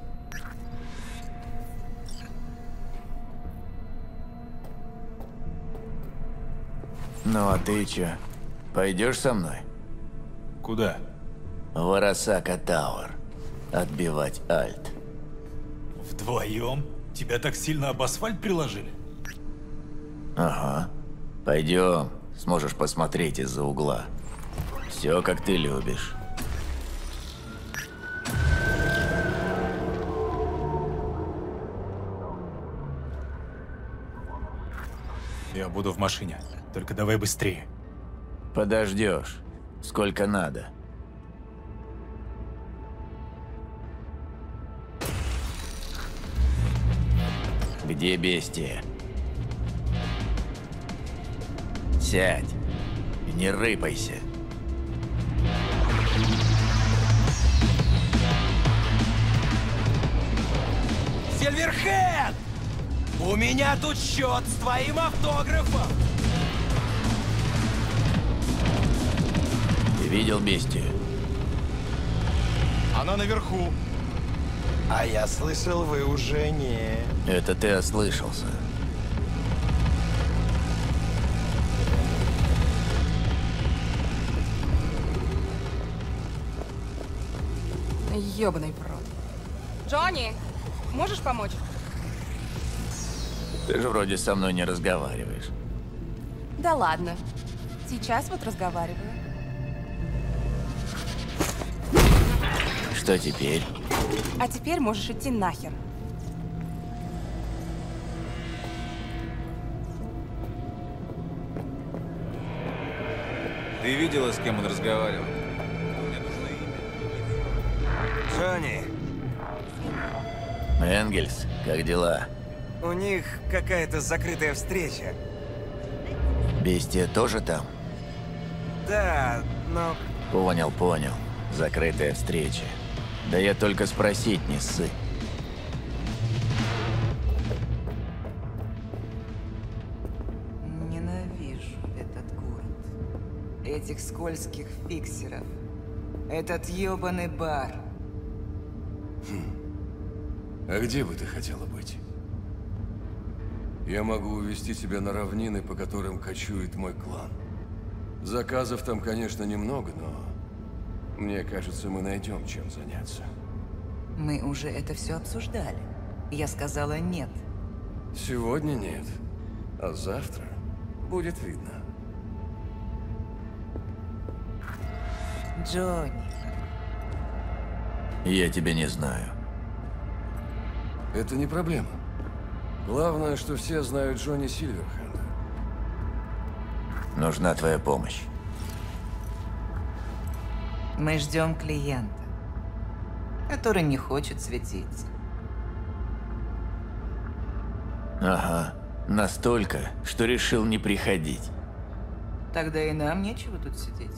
Ну а ты чё? Пойдешь со мной? Куда? В Арасака Тауэр. Отбивать Альт. Вдвоем? Тебя так сильно об асфальт приложили? Ага. Пойдем. Сможешь посмотреть из-за угла. Все, как ты любишь. Я буду в машине. Только давай быстрее. Подождешь. Сколько надо. Где бестия? Сядь. И не рыпайся. Сильверхед! У меня тут счет с твоим автографом! Ты видел бестию? Она наверху. А я слышал, вы уже не... Это ты ослышался. Ёбаный прот. Джонни, можешь помочь? Ты же вроде со мной не разговариваешь. Да ладно. Сейчас вот разговариваю. Что теперь? А теперь можешь идти нахер. Ты видела, с кем он разговаривал? Джонни, Энгельс, как дела? у них какая-то закрытая встреча. Бестия тоже там? Да, но... Понял, понял. Закрытая встреча. Да я только спросить не ссы. Ненавижу этот город. Этих скользких фиксеров. Этот ёбаный бар. А где бы ты хотела быть? Я могу увезти тебя на равнины, по которым кочует мой клан. Заказов там, конечно, немного, но... Мне кажется, мы найдем, чем заняться. Мы уже это все обсуждали. Я сказала нет. Сегодня нет, а завтра будет видно. Джонни. Я тебя не знаю. Это не проблема. Главное, что все знают Джонни Сильверхенда. Нужна твоя помощь. Мы ждем клиента, который не хочет светиться. Ага. Настолько, что решил не приходить. Тогда и нам нечего тут сидеть.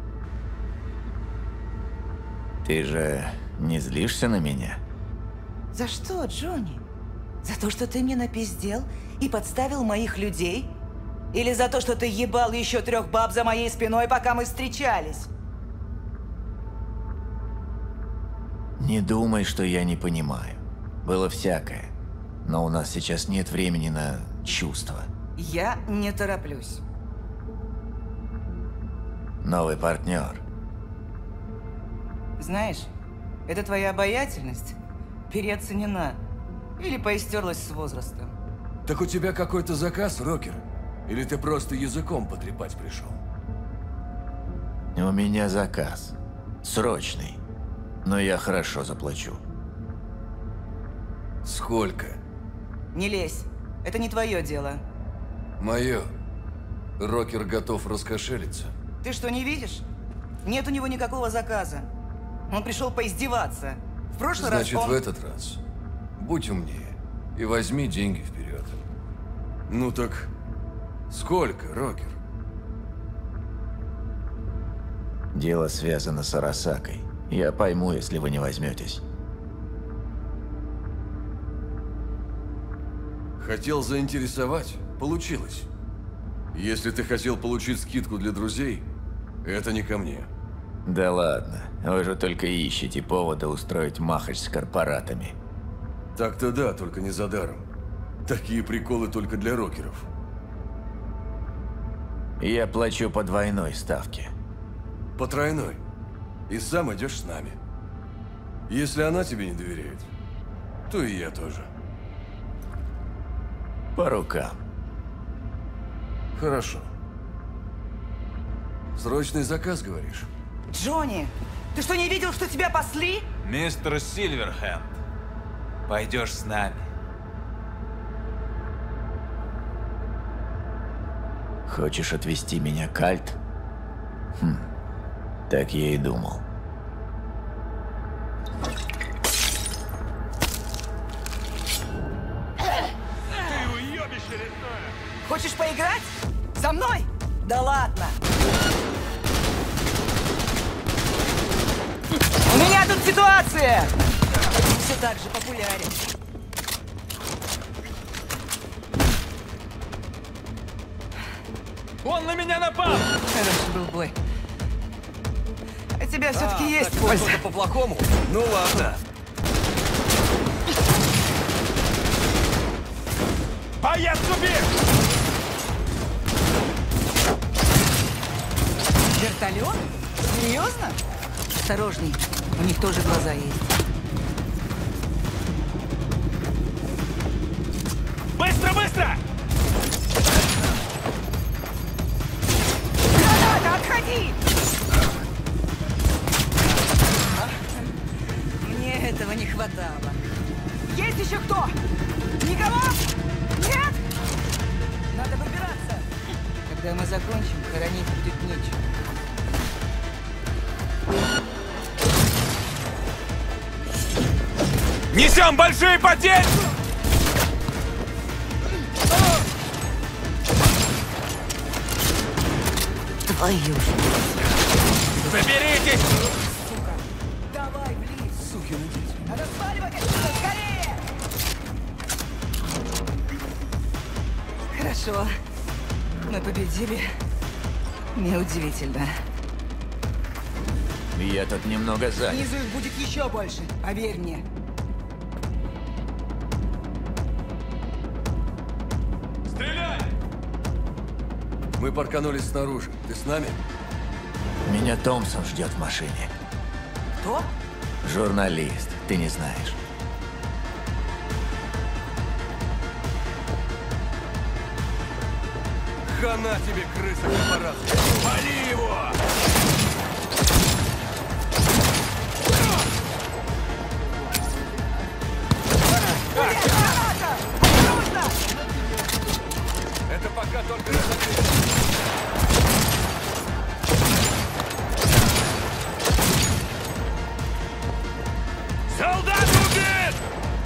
Ты же не злишься на меня? За что, Джонни? За то, что ты мне напиздел и подставил моих людей? Или за то, что ты ебал еще трех баб за моей спиной, пока мы встречались? Не думай, что я не понимаю. Было всякое. Но у нас сейчас нет времени на чувства. Я не тороплюсь. Новый партнер. Знаешь, эта твоя обаятельность переоценена. Или поистерлась с возрастом. Так у тебя какой-то заказ, Рокер? Или ты просто языком потрепать пришел? У меня заказ. Срочный. Но я хорошо заплачу. Сколько? Не лезь. Это не твое дело. Мое. Рокер готов раскошелиться. Ты что, не видишь? Нет у него никакого заказа. Он пришел поиздеваться. В прошлый Значит, раз он... в этот раз будь умнее и возьми деньги вперед. Ну так, сколько, Рокер? Дело связано с Арасакой. Я пойму, если вы не возьметесь. Хотел заинтересовать? Получилось. Если ты хотел получить скидку для друзей, это не ко мне. Да ладно, вы же только ищете повода устроить махач с корпоратами. Так-то да, только не за даром. Такие приколы только для рокеров. Я плачу по двойной ставке. По тройной. И сам идешь с нами. Если она тебе не доверяет, то и я тоже. По рукам. Хорошо. Срочный заказ, говоришь? Джонни, ты что, не видел, что тебя пасли? Мистер Сильверхенд, пойдешь с нами. Хочешь отвезти меня к Альт? Хм, так я и думал. Хочешь поиграть? Со мной? Да ладно. У меня тут ситуация! Все так же популярен. Он на меня напал! Хороший был бой. А тебя все-таки А, есть так польза. что-то по-плохому? Ну ладно. Боец убит! Вертолет? Серьезно? Осторожней, у них тоже глаза есть. Быстро, быстро! Граната, отходи! Мне этого не хватало. Есть еще кто? Никого? Нет? Надо выбираться. Когда мы закончим, хоронить будет нечего. Несем большие потери! Твою ж. Заберитесь! Сука. Давай, блин. Сукины дети. Надо сваливать отсюда, скорее! Хорошо. Мы победили. Неудивительно. Я тут немного занят. Снизу их будет еще больше, поверь мне. Стреляй! Мы парканулись снаружи. Ты с нами? Меня Томпсон ждет в машине. Кто? Журналист, ты не знаешь. Хана тебе, крыса корпорация! Вали его! Это пока только разогрев. Солдат убит!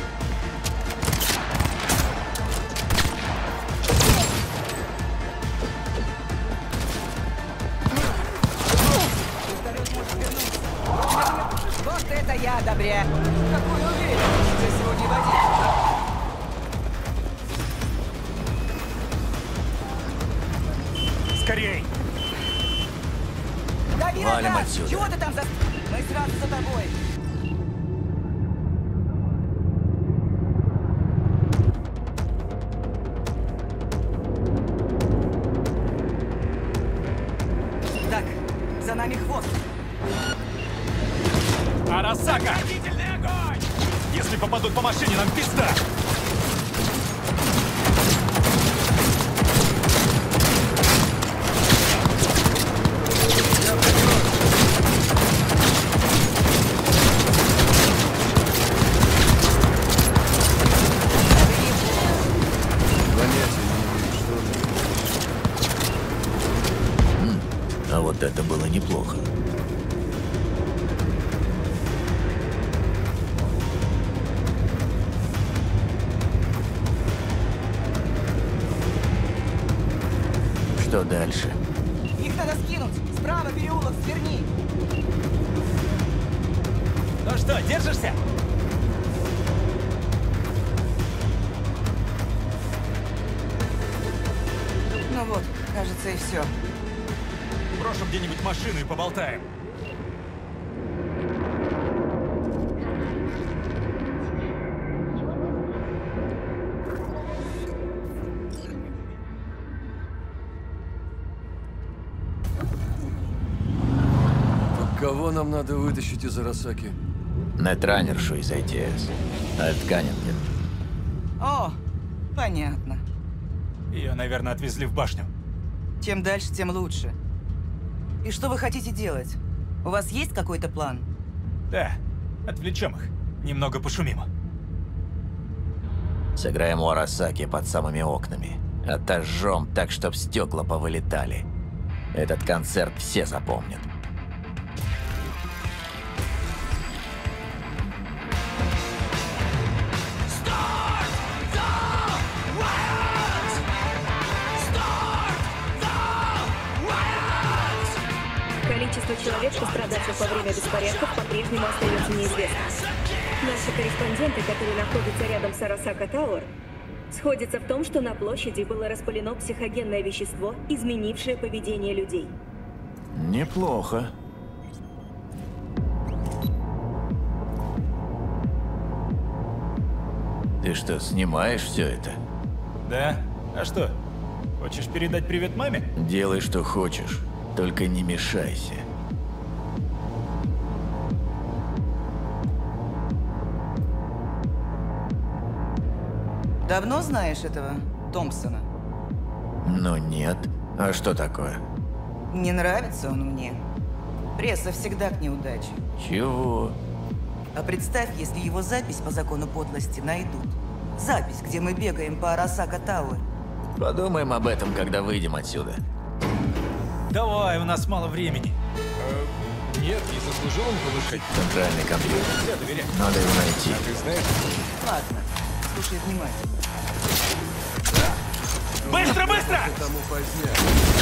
Вот это я одобряю. Какую уверенность тебя сегодня водить? Скорей! Дави Валим назад! отсюда. Чего ты там за... Мы сразу за тобой. Так, за нами хвост. Арасака! Водительный огонь! Если попадут по машине, нам пизда! А вот это было неплохо. Что дальше? Их надо скинуть. Справа переулок, сверни. Ну что, держишься? Ну вот, кажется, и все. Брошу где-нибудь машину и поболтаем. Кого нам надо вытащить из Арасаки? Нетранершу из эй ти эс. Альтканинген. О, понятно. Ее, наверное, отвезли в башню. Чем дальше, тем лучше. И что вы хотите делать? У вас есть какой-то план? Да, отвлечем их. Немного пошумим. Сыграем у Арасаки под самыми окнами. Отожжем так, чтоб стекла повылетали. Этот концерт все запомнят. Количество человек, пострадавших во время беспорядков, по-прежнему остается неизвестным. Наши корреспонденты, которые находятся рядом с Арасака Тауэр, сходятся в том, что на площади было распылено психогенное вещество, изменившее поведение людей. Неплохо. Ты что, снимаешь все это? Да? А что? Хочешь передать привет маме? Делай, что хочешь, только не мешайся. Давно знаешь этого Томпсона? Ну нет. А что такое? Не нравится он мне. Пресса всегда к неудаче. Чего? А представь, если его запись по закону подлости найдут. Запись, где мы бегаем по Арасака Тауэр. Подумаем об этом, когда выйдем отсюда. Давай, у нас мало времени. Э, нет, не заслужил он повышать. Центральный компьютер. Надо его найти. А ты знаешь? Ладно, слушай внимательно. Быстро, быстро! Тому позднее.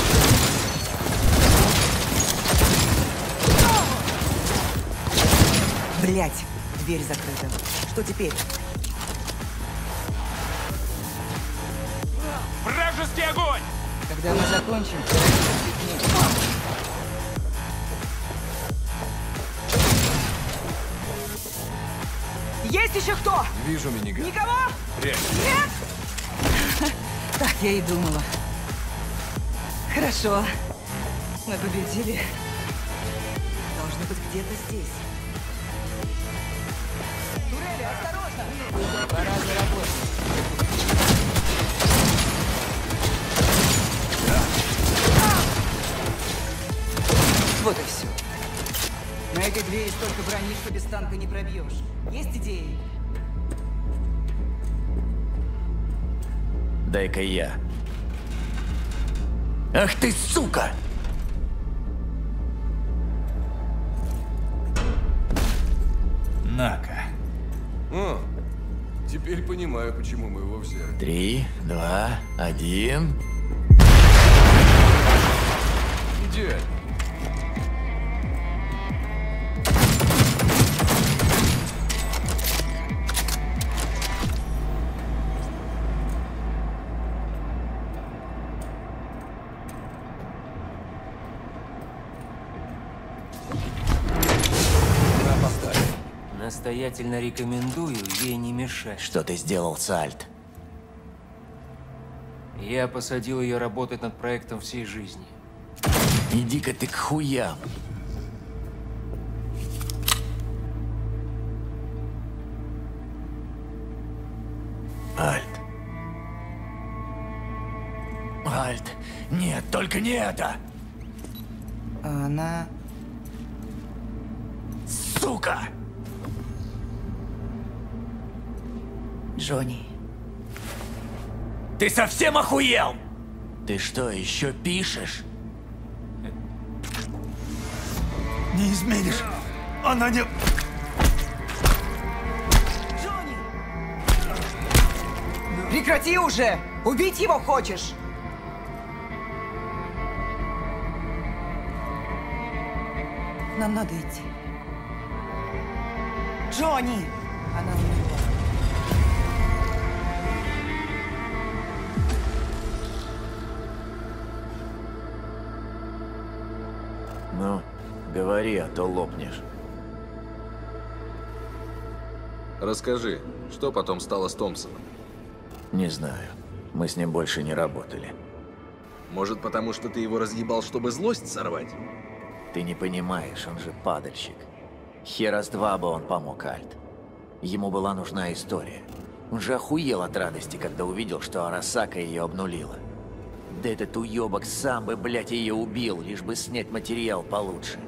Блять, дверь закрыта. Что теперь? Вражеский огонь! Когда мы закончим, есть еще кто? Вижу миниган. Никого? Прячь. Нет? Так я и думала. Хорошо. Мы победили. Должны быть где-то здесь. Турели, осторожно! Пора за работу. Вот и все. На этой двери столько брони, что без танка не пробьешь. Есть идеи? Дай-ка я. Ах ты, сука! На-ка. О, теперь понимаю, почему мы его взяли. Три, два, один. Идеально. Настоятельно рекомендую ей не мешать. Что ты сделал, Сальт? Я посадил ее работать над проектом всей жизни. Иди-ка ты к хуям. Альт. Альт. Нет, только не это. Она... Сука! Джонни. Ты совсем охуел? Ты что, еще пишешь? Не изменишь. Она не... Джонни! Прекрати уже! Убить его хочешь? Нам надо идти. Джонни! Она умерла. Ну, говори, а то лопнешь. Расскажи, что потом стало с Томпсоном? Не знаю. Мы с ним больше не работали. Может, потому что ты его разъебал, чтобы злость сорвать? Ты не понимаешь, он же падальщик. Хера с два бы он помог Альт. Ему была нужна история. Он же охуел от радости, когда увидел, что Арасака ее обнулила. Да этот уебок сам бы, блядь, ее убил, лишь бы снять материал получше.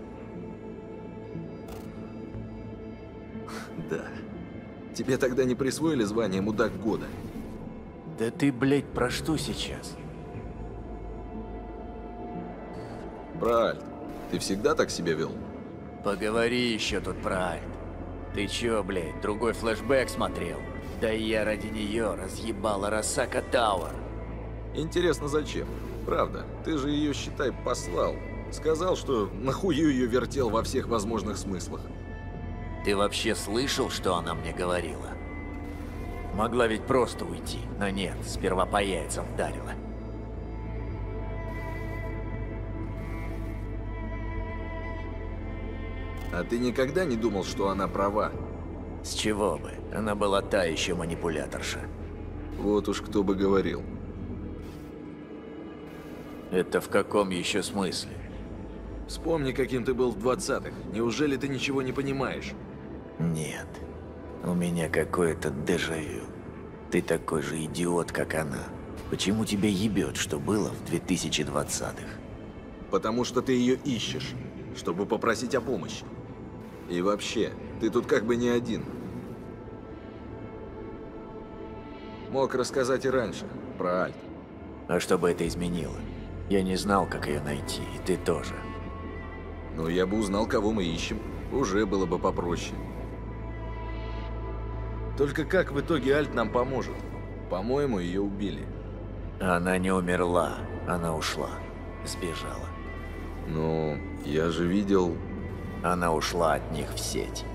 Да. Тебе тогда не присвоили звание «Мудак года»? Да ты, блядь, про что сейчас? Про Альт. Ты всегда так себя вел? Поговори еще тут про Альт. Ты чё, блядь, другой флешбэк смотрел? Да я ради нее разъебал Арасака Тауэр. Интересно, зачем? Правда, ты же ее, считай, послал. Сказал, что нахую ее вертел во всех возможных смыслах. Ты вообще слышал, что она мне говорила? Могла ведь просто уйти, но нет, сперва по яйцам вдарила. А ты никогда не думал, что она права? С чего бы? Она была та еще манипуляторша. Вот уж кто бы говорил. Это в каком еще смысле? Вспомни, каким ты был в двадцатых. Неужели ты ничего не понимаешь? Нет. У меня какое-то дежавю. Ты такой же идиот, как она. Почему тебя ебет, что было в две тысячи двадцатых? Потому что ты ее ищешь, чтобы попросить о помощи. И вообще, ты тут как бы не один. Мог рассказать и раньше, про Альт. А что бы это изменило? Я не знал, как ее найти, и ты тоже. Ну, я бы узнал, кого мы ищем. Уже было бы попроще. Только как в итоге Альт нам поможет? По-моему, ее убили. Она не умерла, она ушла. Сбежала. Ну, я же видел... Она ушла от них в сеть.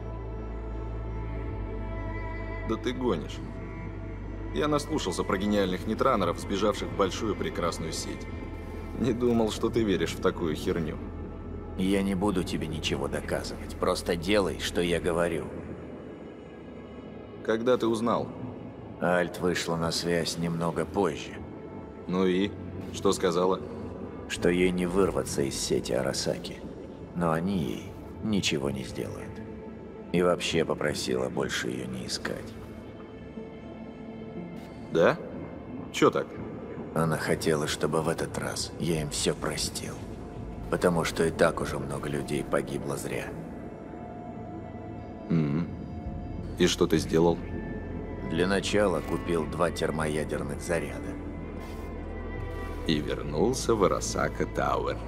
Да ты гонишь. Я наслушался про гениальных нетранеров, сбежавших в большую прекрасную сеть. Не думал, что ты веришь в такую херню. Я не буду тебе ничего доказывать. Просто делай, что я говорю. Когда ты узнал? Альт вышла на связь немного позже. Ну и? Что сказала? Что ей не вырваться из сети Арасаки. Но они ей ничего не сделают. И вообще попросила больше ее не искать. Да? Чё так? Она хотела, чтобы в этот раз я им все простил. Потому что и так уже много людей погибло зря. Mm-hmm. И что ты сделал? Для начала купил два термоядерных заряда. И вернулся в Арасака Тауэр.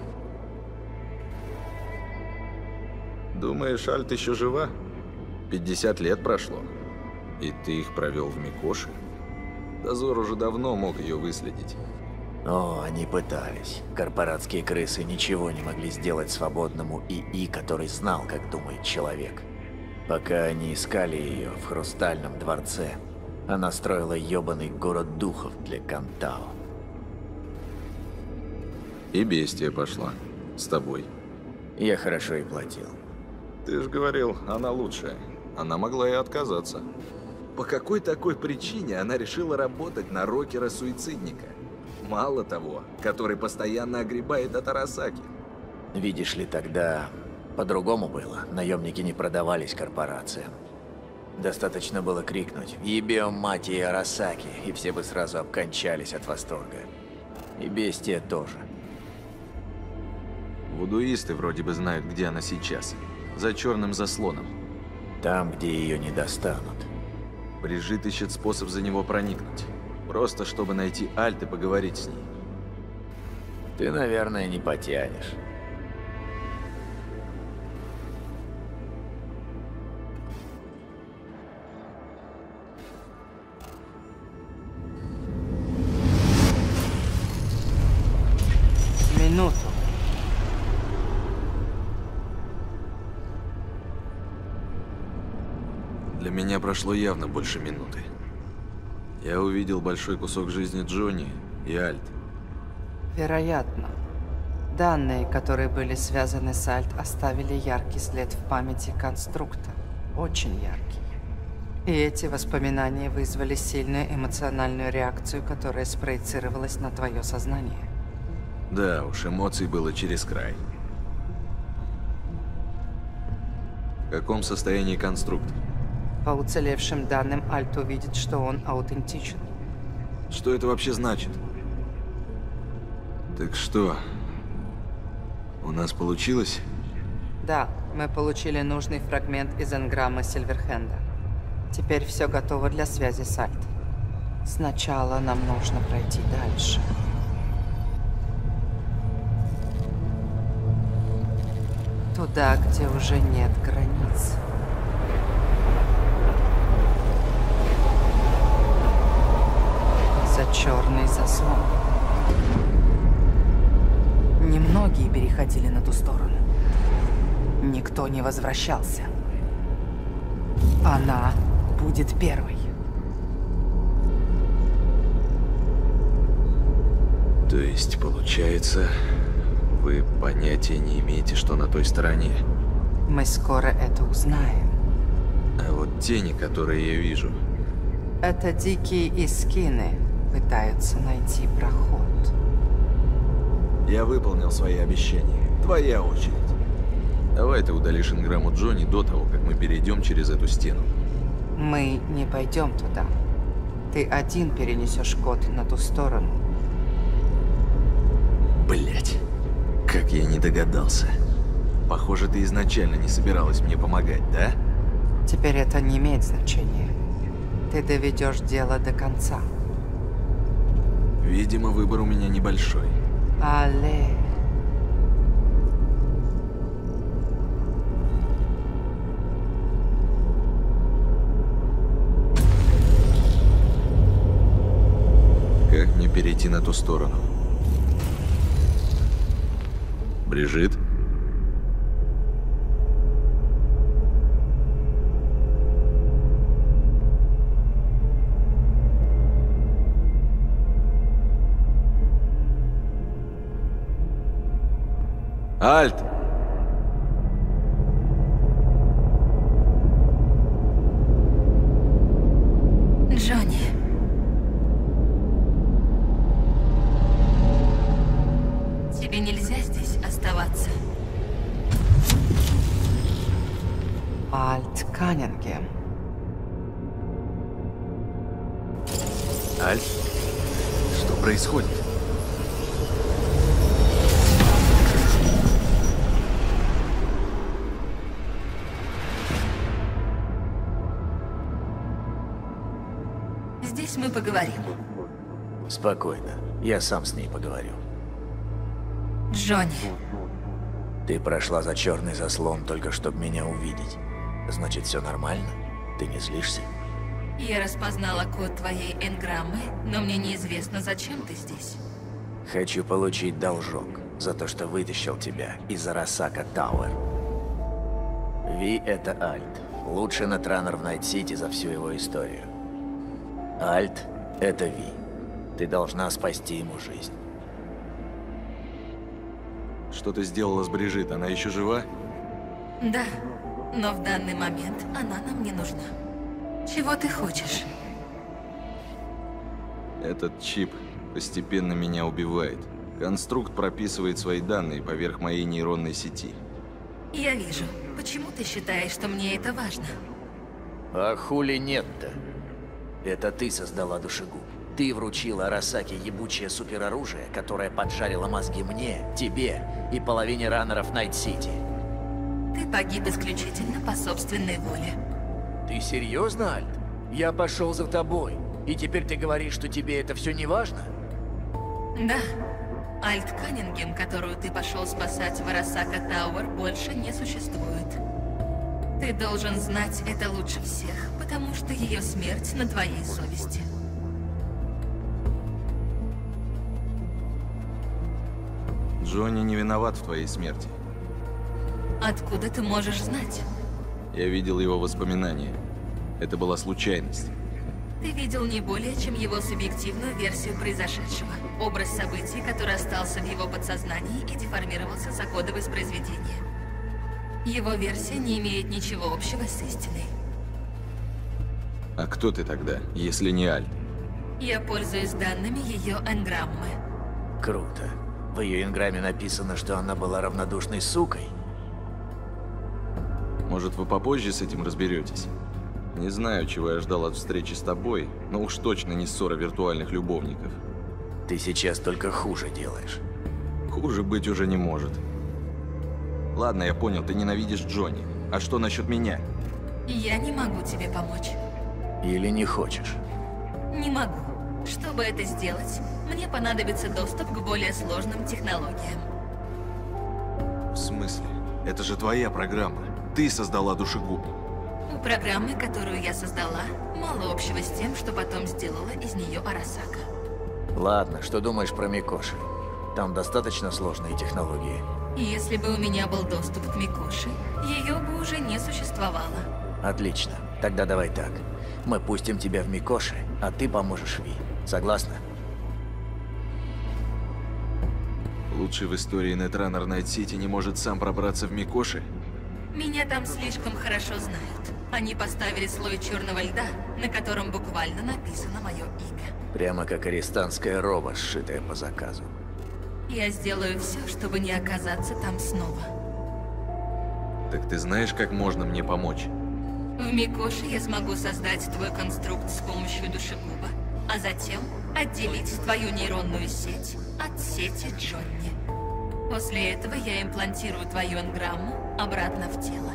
Думаешь, Альт еще жива? пятьдесят лет прошло. И ты их провел в Микоши? Дозор уже давно мог ее выследить. О, они пытались. Корпоратские крысы ничего не могли сделать свободному ИИ, который знал, как думает человек. Пока они искали ее в Хрустальном дворце, она строила ебаный город духов для Кантао. И бестия пошла. С тобой. Я хорошо и платил. Ты же говорил, она лучшая. Она могла и отказаться. По какой такой причине она решила работать на рокера-суицидника? Мало того, который постоянно огребает от Арасаки. Видишь ли, тогда по-другому было. Наемники не продавались корпорациям. Достаточно было крикнуть «Ебем, мать и Арасаки», и все бы сразу обкончались от восторга. И бестия тоже. Вудуисты вроде бы знают, где она сейчас. За черным заслоном. Там, где ее не достанут. Брижит ищет способ за него проникнуть. Просто чтобы найти Альт и поговорить с ней. Ты, наверное, не потянешь. Минуту. Для меня прошло явно больше минуты. Я увидел большой кусок жизни Джонни и Альт. Вероятно. Данные, которые были связаны с Альт, оставили яркий след в памяти конструкта. Очень яркий. И эти воспоминания вызвали сильную эмоциональную реакцию, которая спроецировалась на твое сознание. Да уж, эмоций было через край. В каком состоянии конструкт? По уцелевшим данным, Альт увидит, что он аутентичен. Что это вообще значит? Так что, у нас получилось? Да, мы получили нужный фрагмент из энграммы Сильверхенда. Теперь все готово для связи с Альт. Сначала нам нужно пройти дальше. Туда, где уже нет границ. За черный заслон. Немногие переходили на ту сторону. Никто не возвращался. Она будет первой. То есть, получается, вы понятия не имеете, что на той стороне? Мы скоро это узнаем. А вот тени, которые я вижу... Это дикие искины пытаются найти проход. Я выполнил свои обещания. Твоя очередь. Давай ты удалишь энграмму Джонни до того, как мы перейдем через эту стену. Мы не пойдем туда. Ты один перенесешь код на ту сторону. Блять, как я не догадался. Похоже, ты изначально не собиралась мне помогать, да? Теперь это не имеет значения. Ты доведешь дело до конца. Видимо, выбор у меня небольшой. Але... Как мне перейти на ту сторону? Брижит? Альт! Джонни. Тебе нельзя здесь оставаться. Альт Каннингем. Альт? Что происходит? Здесь мы поговорим. Спокойно. Я сам с ней поговорю. Джонни. Ты прошла за черный заслон только чтобы меня увидеть. Значит, все нормально? Ты не злишься? Я распознала код твоей энграммы, но мне неизвестно, зачем ты здесь. Хочу получить должок за то, что вытащил тебя из Арасака Тауэр. Ви — это Альт. Лучший нетранер в Найт-Сити за всю его историю. Альт — это Ви. Ты должна спасти ему жизнь. Что ты сделала с Брижит? Она еще жива? Да, но в данный момент она нам не нужна. Чего ты хочешь? Этот чип постепенно меня убивает. Конструкт прописывает свои данные поверх моей нейронной сети. Я вижу. Почему ты считаешь, что мне это важно? А хули нет-то? Это ты создала душегуб. Ты вручила Арасаке ебучее супероружие, которое поджарило мозги мне, тебе и половине раннеров Найт-Сити. Ты погиб исключительно по собственной воле. Ты серьезно, Альт? Я пошел за тобой, и теперь ты говоришь, что тебе это все не важно? Да. Альт Каннингем, которую ты пошел спасать в Арасака Тауэр, больше не существует. Ты должен знать это лучше всех, потому что ее смерть на твоей совести. Джонни не виноват в твоей смерти. Откуда ты можешь знать? Я видел его воспоминания. Это была случайность. Ты видел не более, чем его субъективную версию произошедшего. Образ событий, который остался в его подсознании и деформировался за годы воспроизведения. Его версия не имеет ничего общего с истиной. А кто ты тогда, если не Альт? Я пользуюсь данными ее энграммы. Круто. В ее энграмме написано, что она была равнодушной сукой. Может, вы попозже с этим разберетесь? Не знаю, чего я ждал от встречи с тобой, но уж точно не ссора виртуальных любовников. Ты сейчас только хуже делаешь. Хуже быть уже не может. Ладно, я понял, ты ненавидишь Джонни. А что насчет меня? Я не могу тебе помочь. Или не хочешь? Не могу. Чтобы это сделать, мне понадобится доступ к более сложным технологиям. В смысле? Это же твоя программа. Ты создала душегуб. У программы, которую я создала, мало общего с тем, что потом сделала из нее Арасака. Ладно, что думаешь про Микоши? Там достаточно сложные технологии. Если бы у меня был доступ к Микоши, ее бы уже не существовало. Отлично. Тогда давай так. Мы пустим тебя в Микоши, а ты поможешь Ви. Согласна? Лучший в истории Netrunner Night City не может сам пробраться в Микоши? Меня там слишком хорошо знают. Они поставили слой черного льда, на котором буквально написано мое имя. Прямо как арестанская роба, сшитая по заказу. Я сделаю все, чтобы не оказаться там снова. Так ты знаешь, как можно мне помочь? В Микоши я смогу создать твой конструкт с помощью душегуба, а затем отделить твою нейронную сеть от сети Джонни. После этого я имплантирую твою энграмму обратно в тело.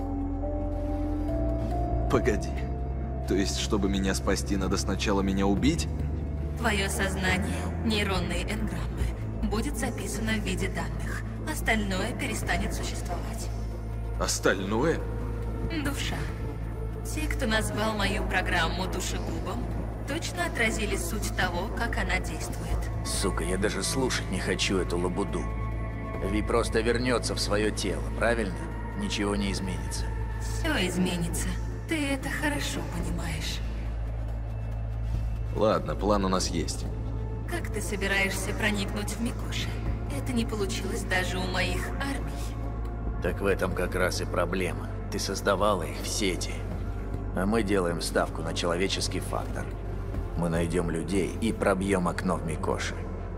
Погоди. То есть, чтобы меня спасти, надо сначала меня убить? Твое сознание, нейронные энграммы, будет записано в виде данных. Остальное перестанет существовать. Остальное? Душа. Те, кто назвал мою программу душегубом, точно отразили суть того, как она действует. Сука, я даже слушать не хочу эту лабуду. Ви просто вернется в свое тело, правильно? Ничего не изменится. Все изменится. Ты это хорошо понимаешь. Ладно, план у нас есть. Как ты собираешься проникнуть в Микоши? Это не получилось даже у моих армий. Так в этом как раз и проблема. Ты создавала их в сети. А мы делаем ставку на человеческий фактор. Мы найдем людей и пробьем окно в Микоши.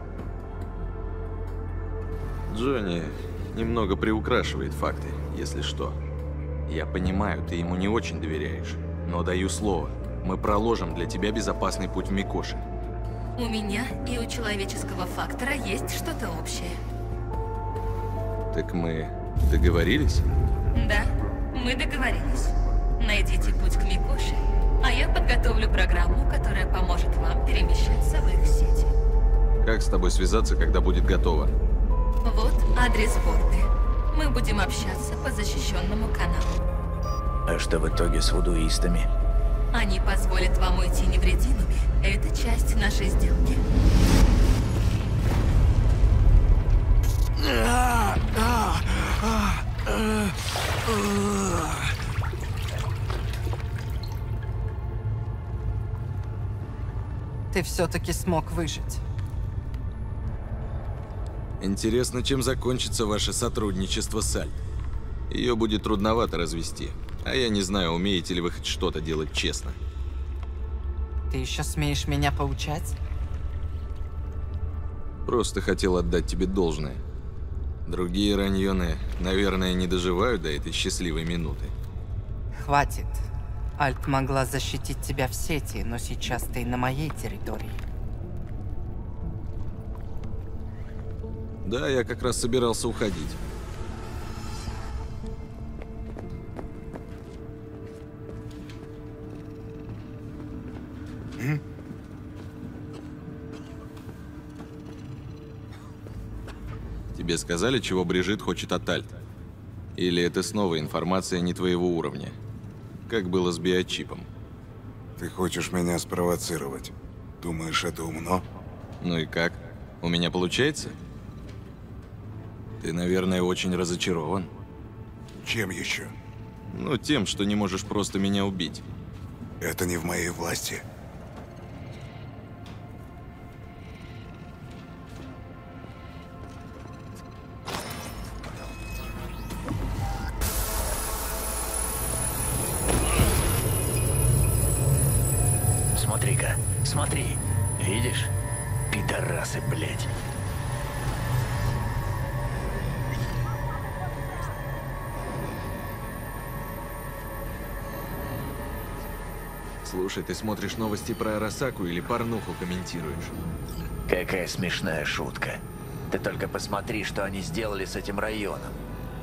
Джонни немного приукрашивает факты, если что. Я понимаю, ты ему не очень доверяешь, но даю слово, мы проложим для тебя безопасный путь в Микоши. У меня и у человеческого фактора есть что-то общее. Так мы договорились? Да, мы договорились. Найдите путь к Микоши, а я подготовлю программу, которая поможет вам перемещаться в их сети. Как с тобой связаться, когда будет готово? Вот адрес борды. Мы будем общаться по защищенному каналу. А что в итоге с вудуистами? Они позволят вам уйти невредимыми. Это часть нашей сделки. Ты все-таки смог выжить. Интересно, чем закончится ваше сотрудничество с Альт. Ее будет трудновато развести. А я не знаю, умеете ли вы хоть что-то делать честно. Ты еще смеешь меня поучать? Просто хотел отдать тебе должное. Другие раньоны, наверное, не доживают до этой счастливой минуты. Хватит. Альт могла защитить тебя в сети, но сейчас ты на моей территории. Да, я как раз собирался уходить. Тебе сказали, чего Брижит хочет от Альт? Или это снова информация не твоего уровня? Как было с биочипом? Ты хочешь меня спровоцировать? Думаешь, это умно? Ну и как? У меня получается? Ты, наверное, очень разочарован. Чем еще? Ну, тем, что не можешь просто меня убить. Это не в моей власти. Смотри-ка, смотри. Видишь? Пидорасы, блядь. Слушай, ты смотришь новости про Арасаку или порнуху комментируешь? Какая смешная шутка. Ты только посмотри, что они сделали с этим районом.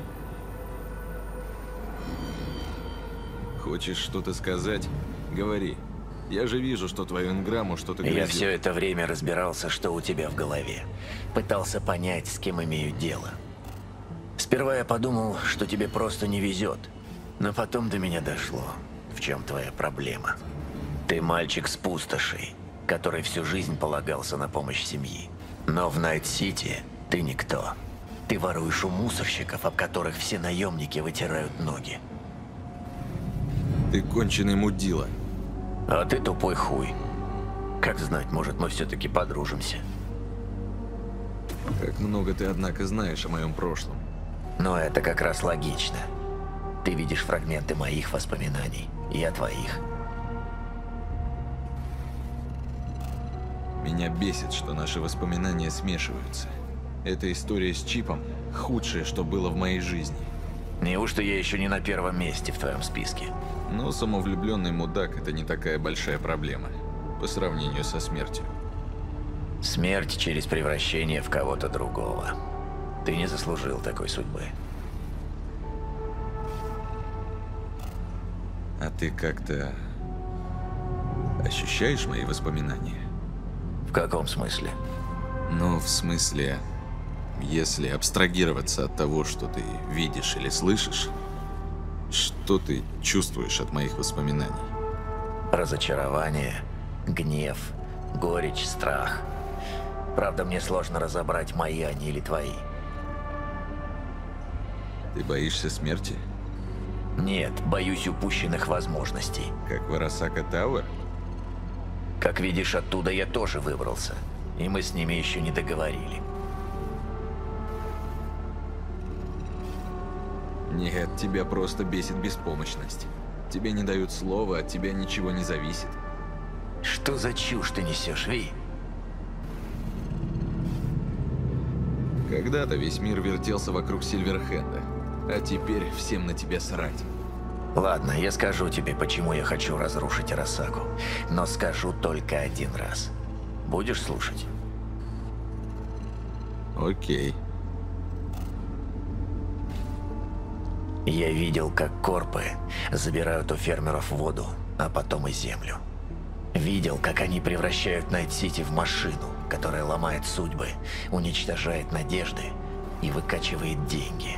Хочешь что-то сказать? Говори. Я же вижу, что твою инграмму что-то грызет. Я все это время разбирался, что у тебя в голове. Пытался понять, с кем имею дело. Сперва я подумал, что тебе просто не везет. Но потом до меня дошло, в чем твоя проблема. Ты мальчик с пустошей, который всю жизнь полагался на помощь семьи. Но в Найт-Сити ты никто. Ты воруешь у мусорщиков, об которых все наемники вытирают ноги. Ты конченый мудила. А ты тупой хуй. Как знать, может, мы все-таки подружимся. Как много ты, однако, знаешь о моем прошлом. Но это как раз логично. Ты видишь фрагменты моих воспоминаний, я твоих. Меня бесит, что наши воспоминания смешиваются. Эта история с чипом – худшее, что было в моей жизни. Неужто я еще не на первом месте в твоем списке? Но самовлюбленный мудак – это не такая большая проблема по сравнению со смертью. Смерть через превращение в кого-то другого. Ты не заслужил такой судьбы. А ты как-то ощущаешь мои воспоминания? В каком смысле? Ну, в смысле, если абстрагироваться от того, что ты видишь или слышишь, что ты чувствуешь от моих воспоминаний? Разочарование, гнев, горечь, страх. Правда, мне сложно разобрать, мои они или твои. Ты боишься смерти? Нет, боюсь упущенных возможностей. Как в Арасака Тауэр? Как видишь, оттуда я тоже выбрался. И мы с ними еще не договорили. Нет, тебя просто бесит беспомощность. Тебе не дают слова, от тебя ничего не зависит. Что за чушь ты несешь, Ви? Когда-то весь мир вертелся вокруг Сильверхенда, а теперь всем на тебя срать. Ладно, я скажу тебе, почему я хочу разрушить Арасаку. Но скажу только один раз. Будешь слушать? Окей. Я видел, как корпы забирают у фермеров воду, а потом и землю. Видел, как они превращают Найт-Сити в машину, которая ломает судьбы, уничтожает надежды и выкачивает деньги.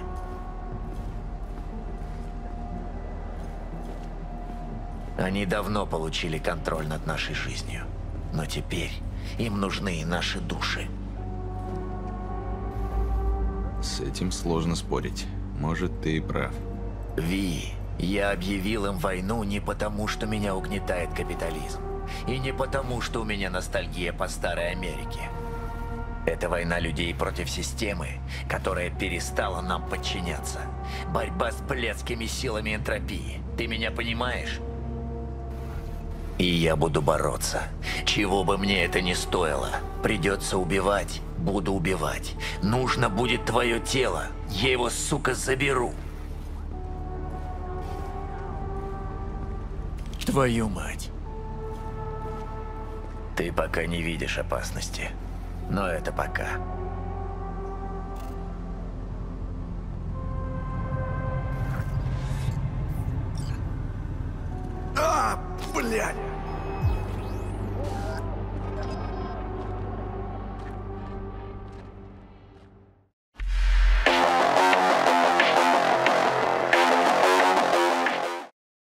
Они давно получили контроль над нашей жизнью, но теперь им нужны и наши души. С этим сложно спорить. Может, ты и прав. Ви, я объявил им войну не потому, что меня угнетает капитализм. И не потому, что у меня ностальгия по старой Америке. Это война людей против системы, которая перестала нам подчиняться. Борьба с блядскими силами энтропии. Ты меня понимаешь? И я буду бороться. Чего бы мне это ни стоило. Придется убивать. Буду убивать. Нужно будет твое тело. Я его, сука, заберу. Твою мать. Ты пока не видишь опасности. Но это пока. А, блядь!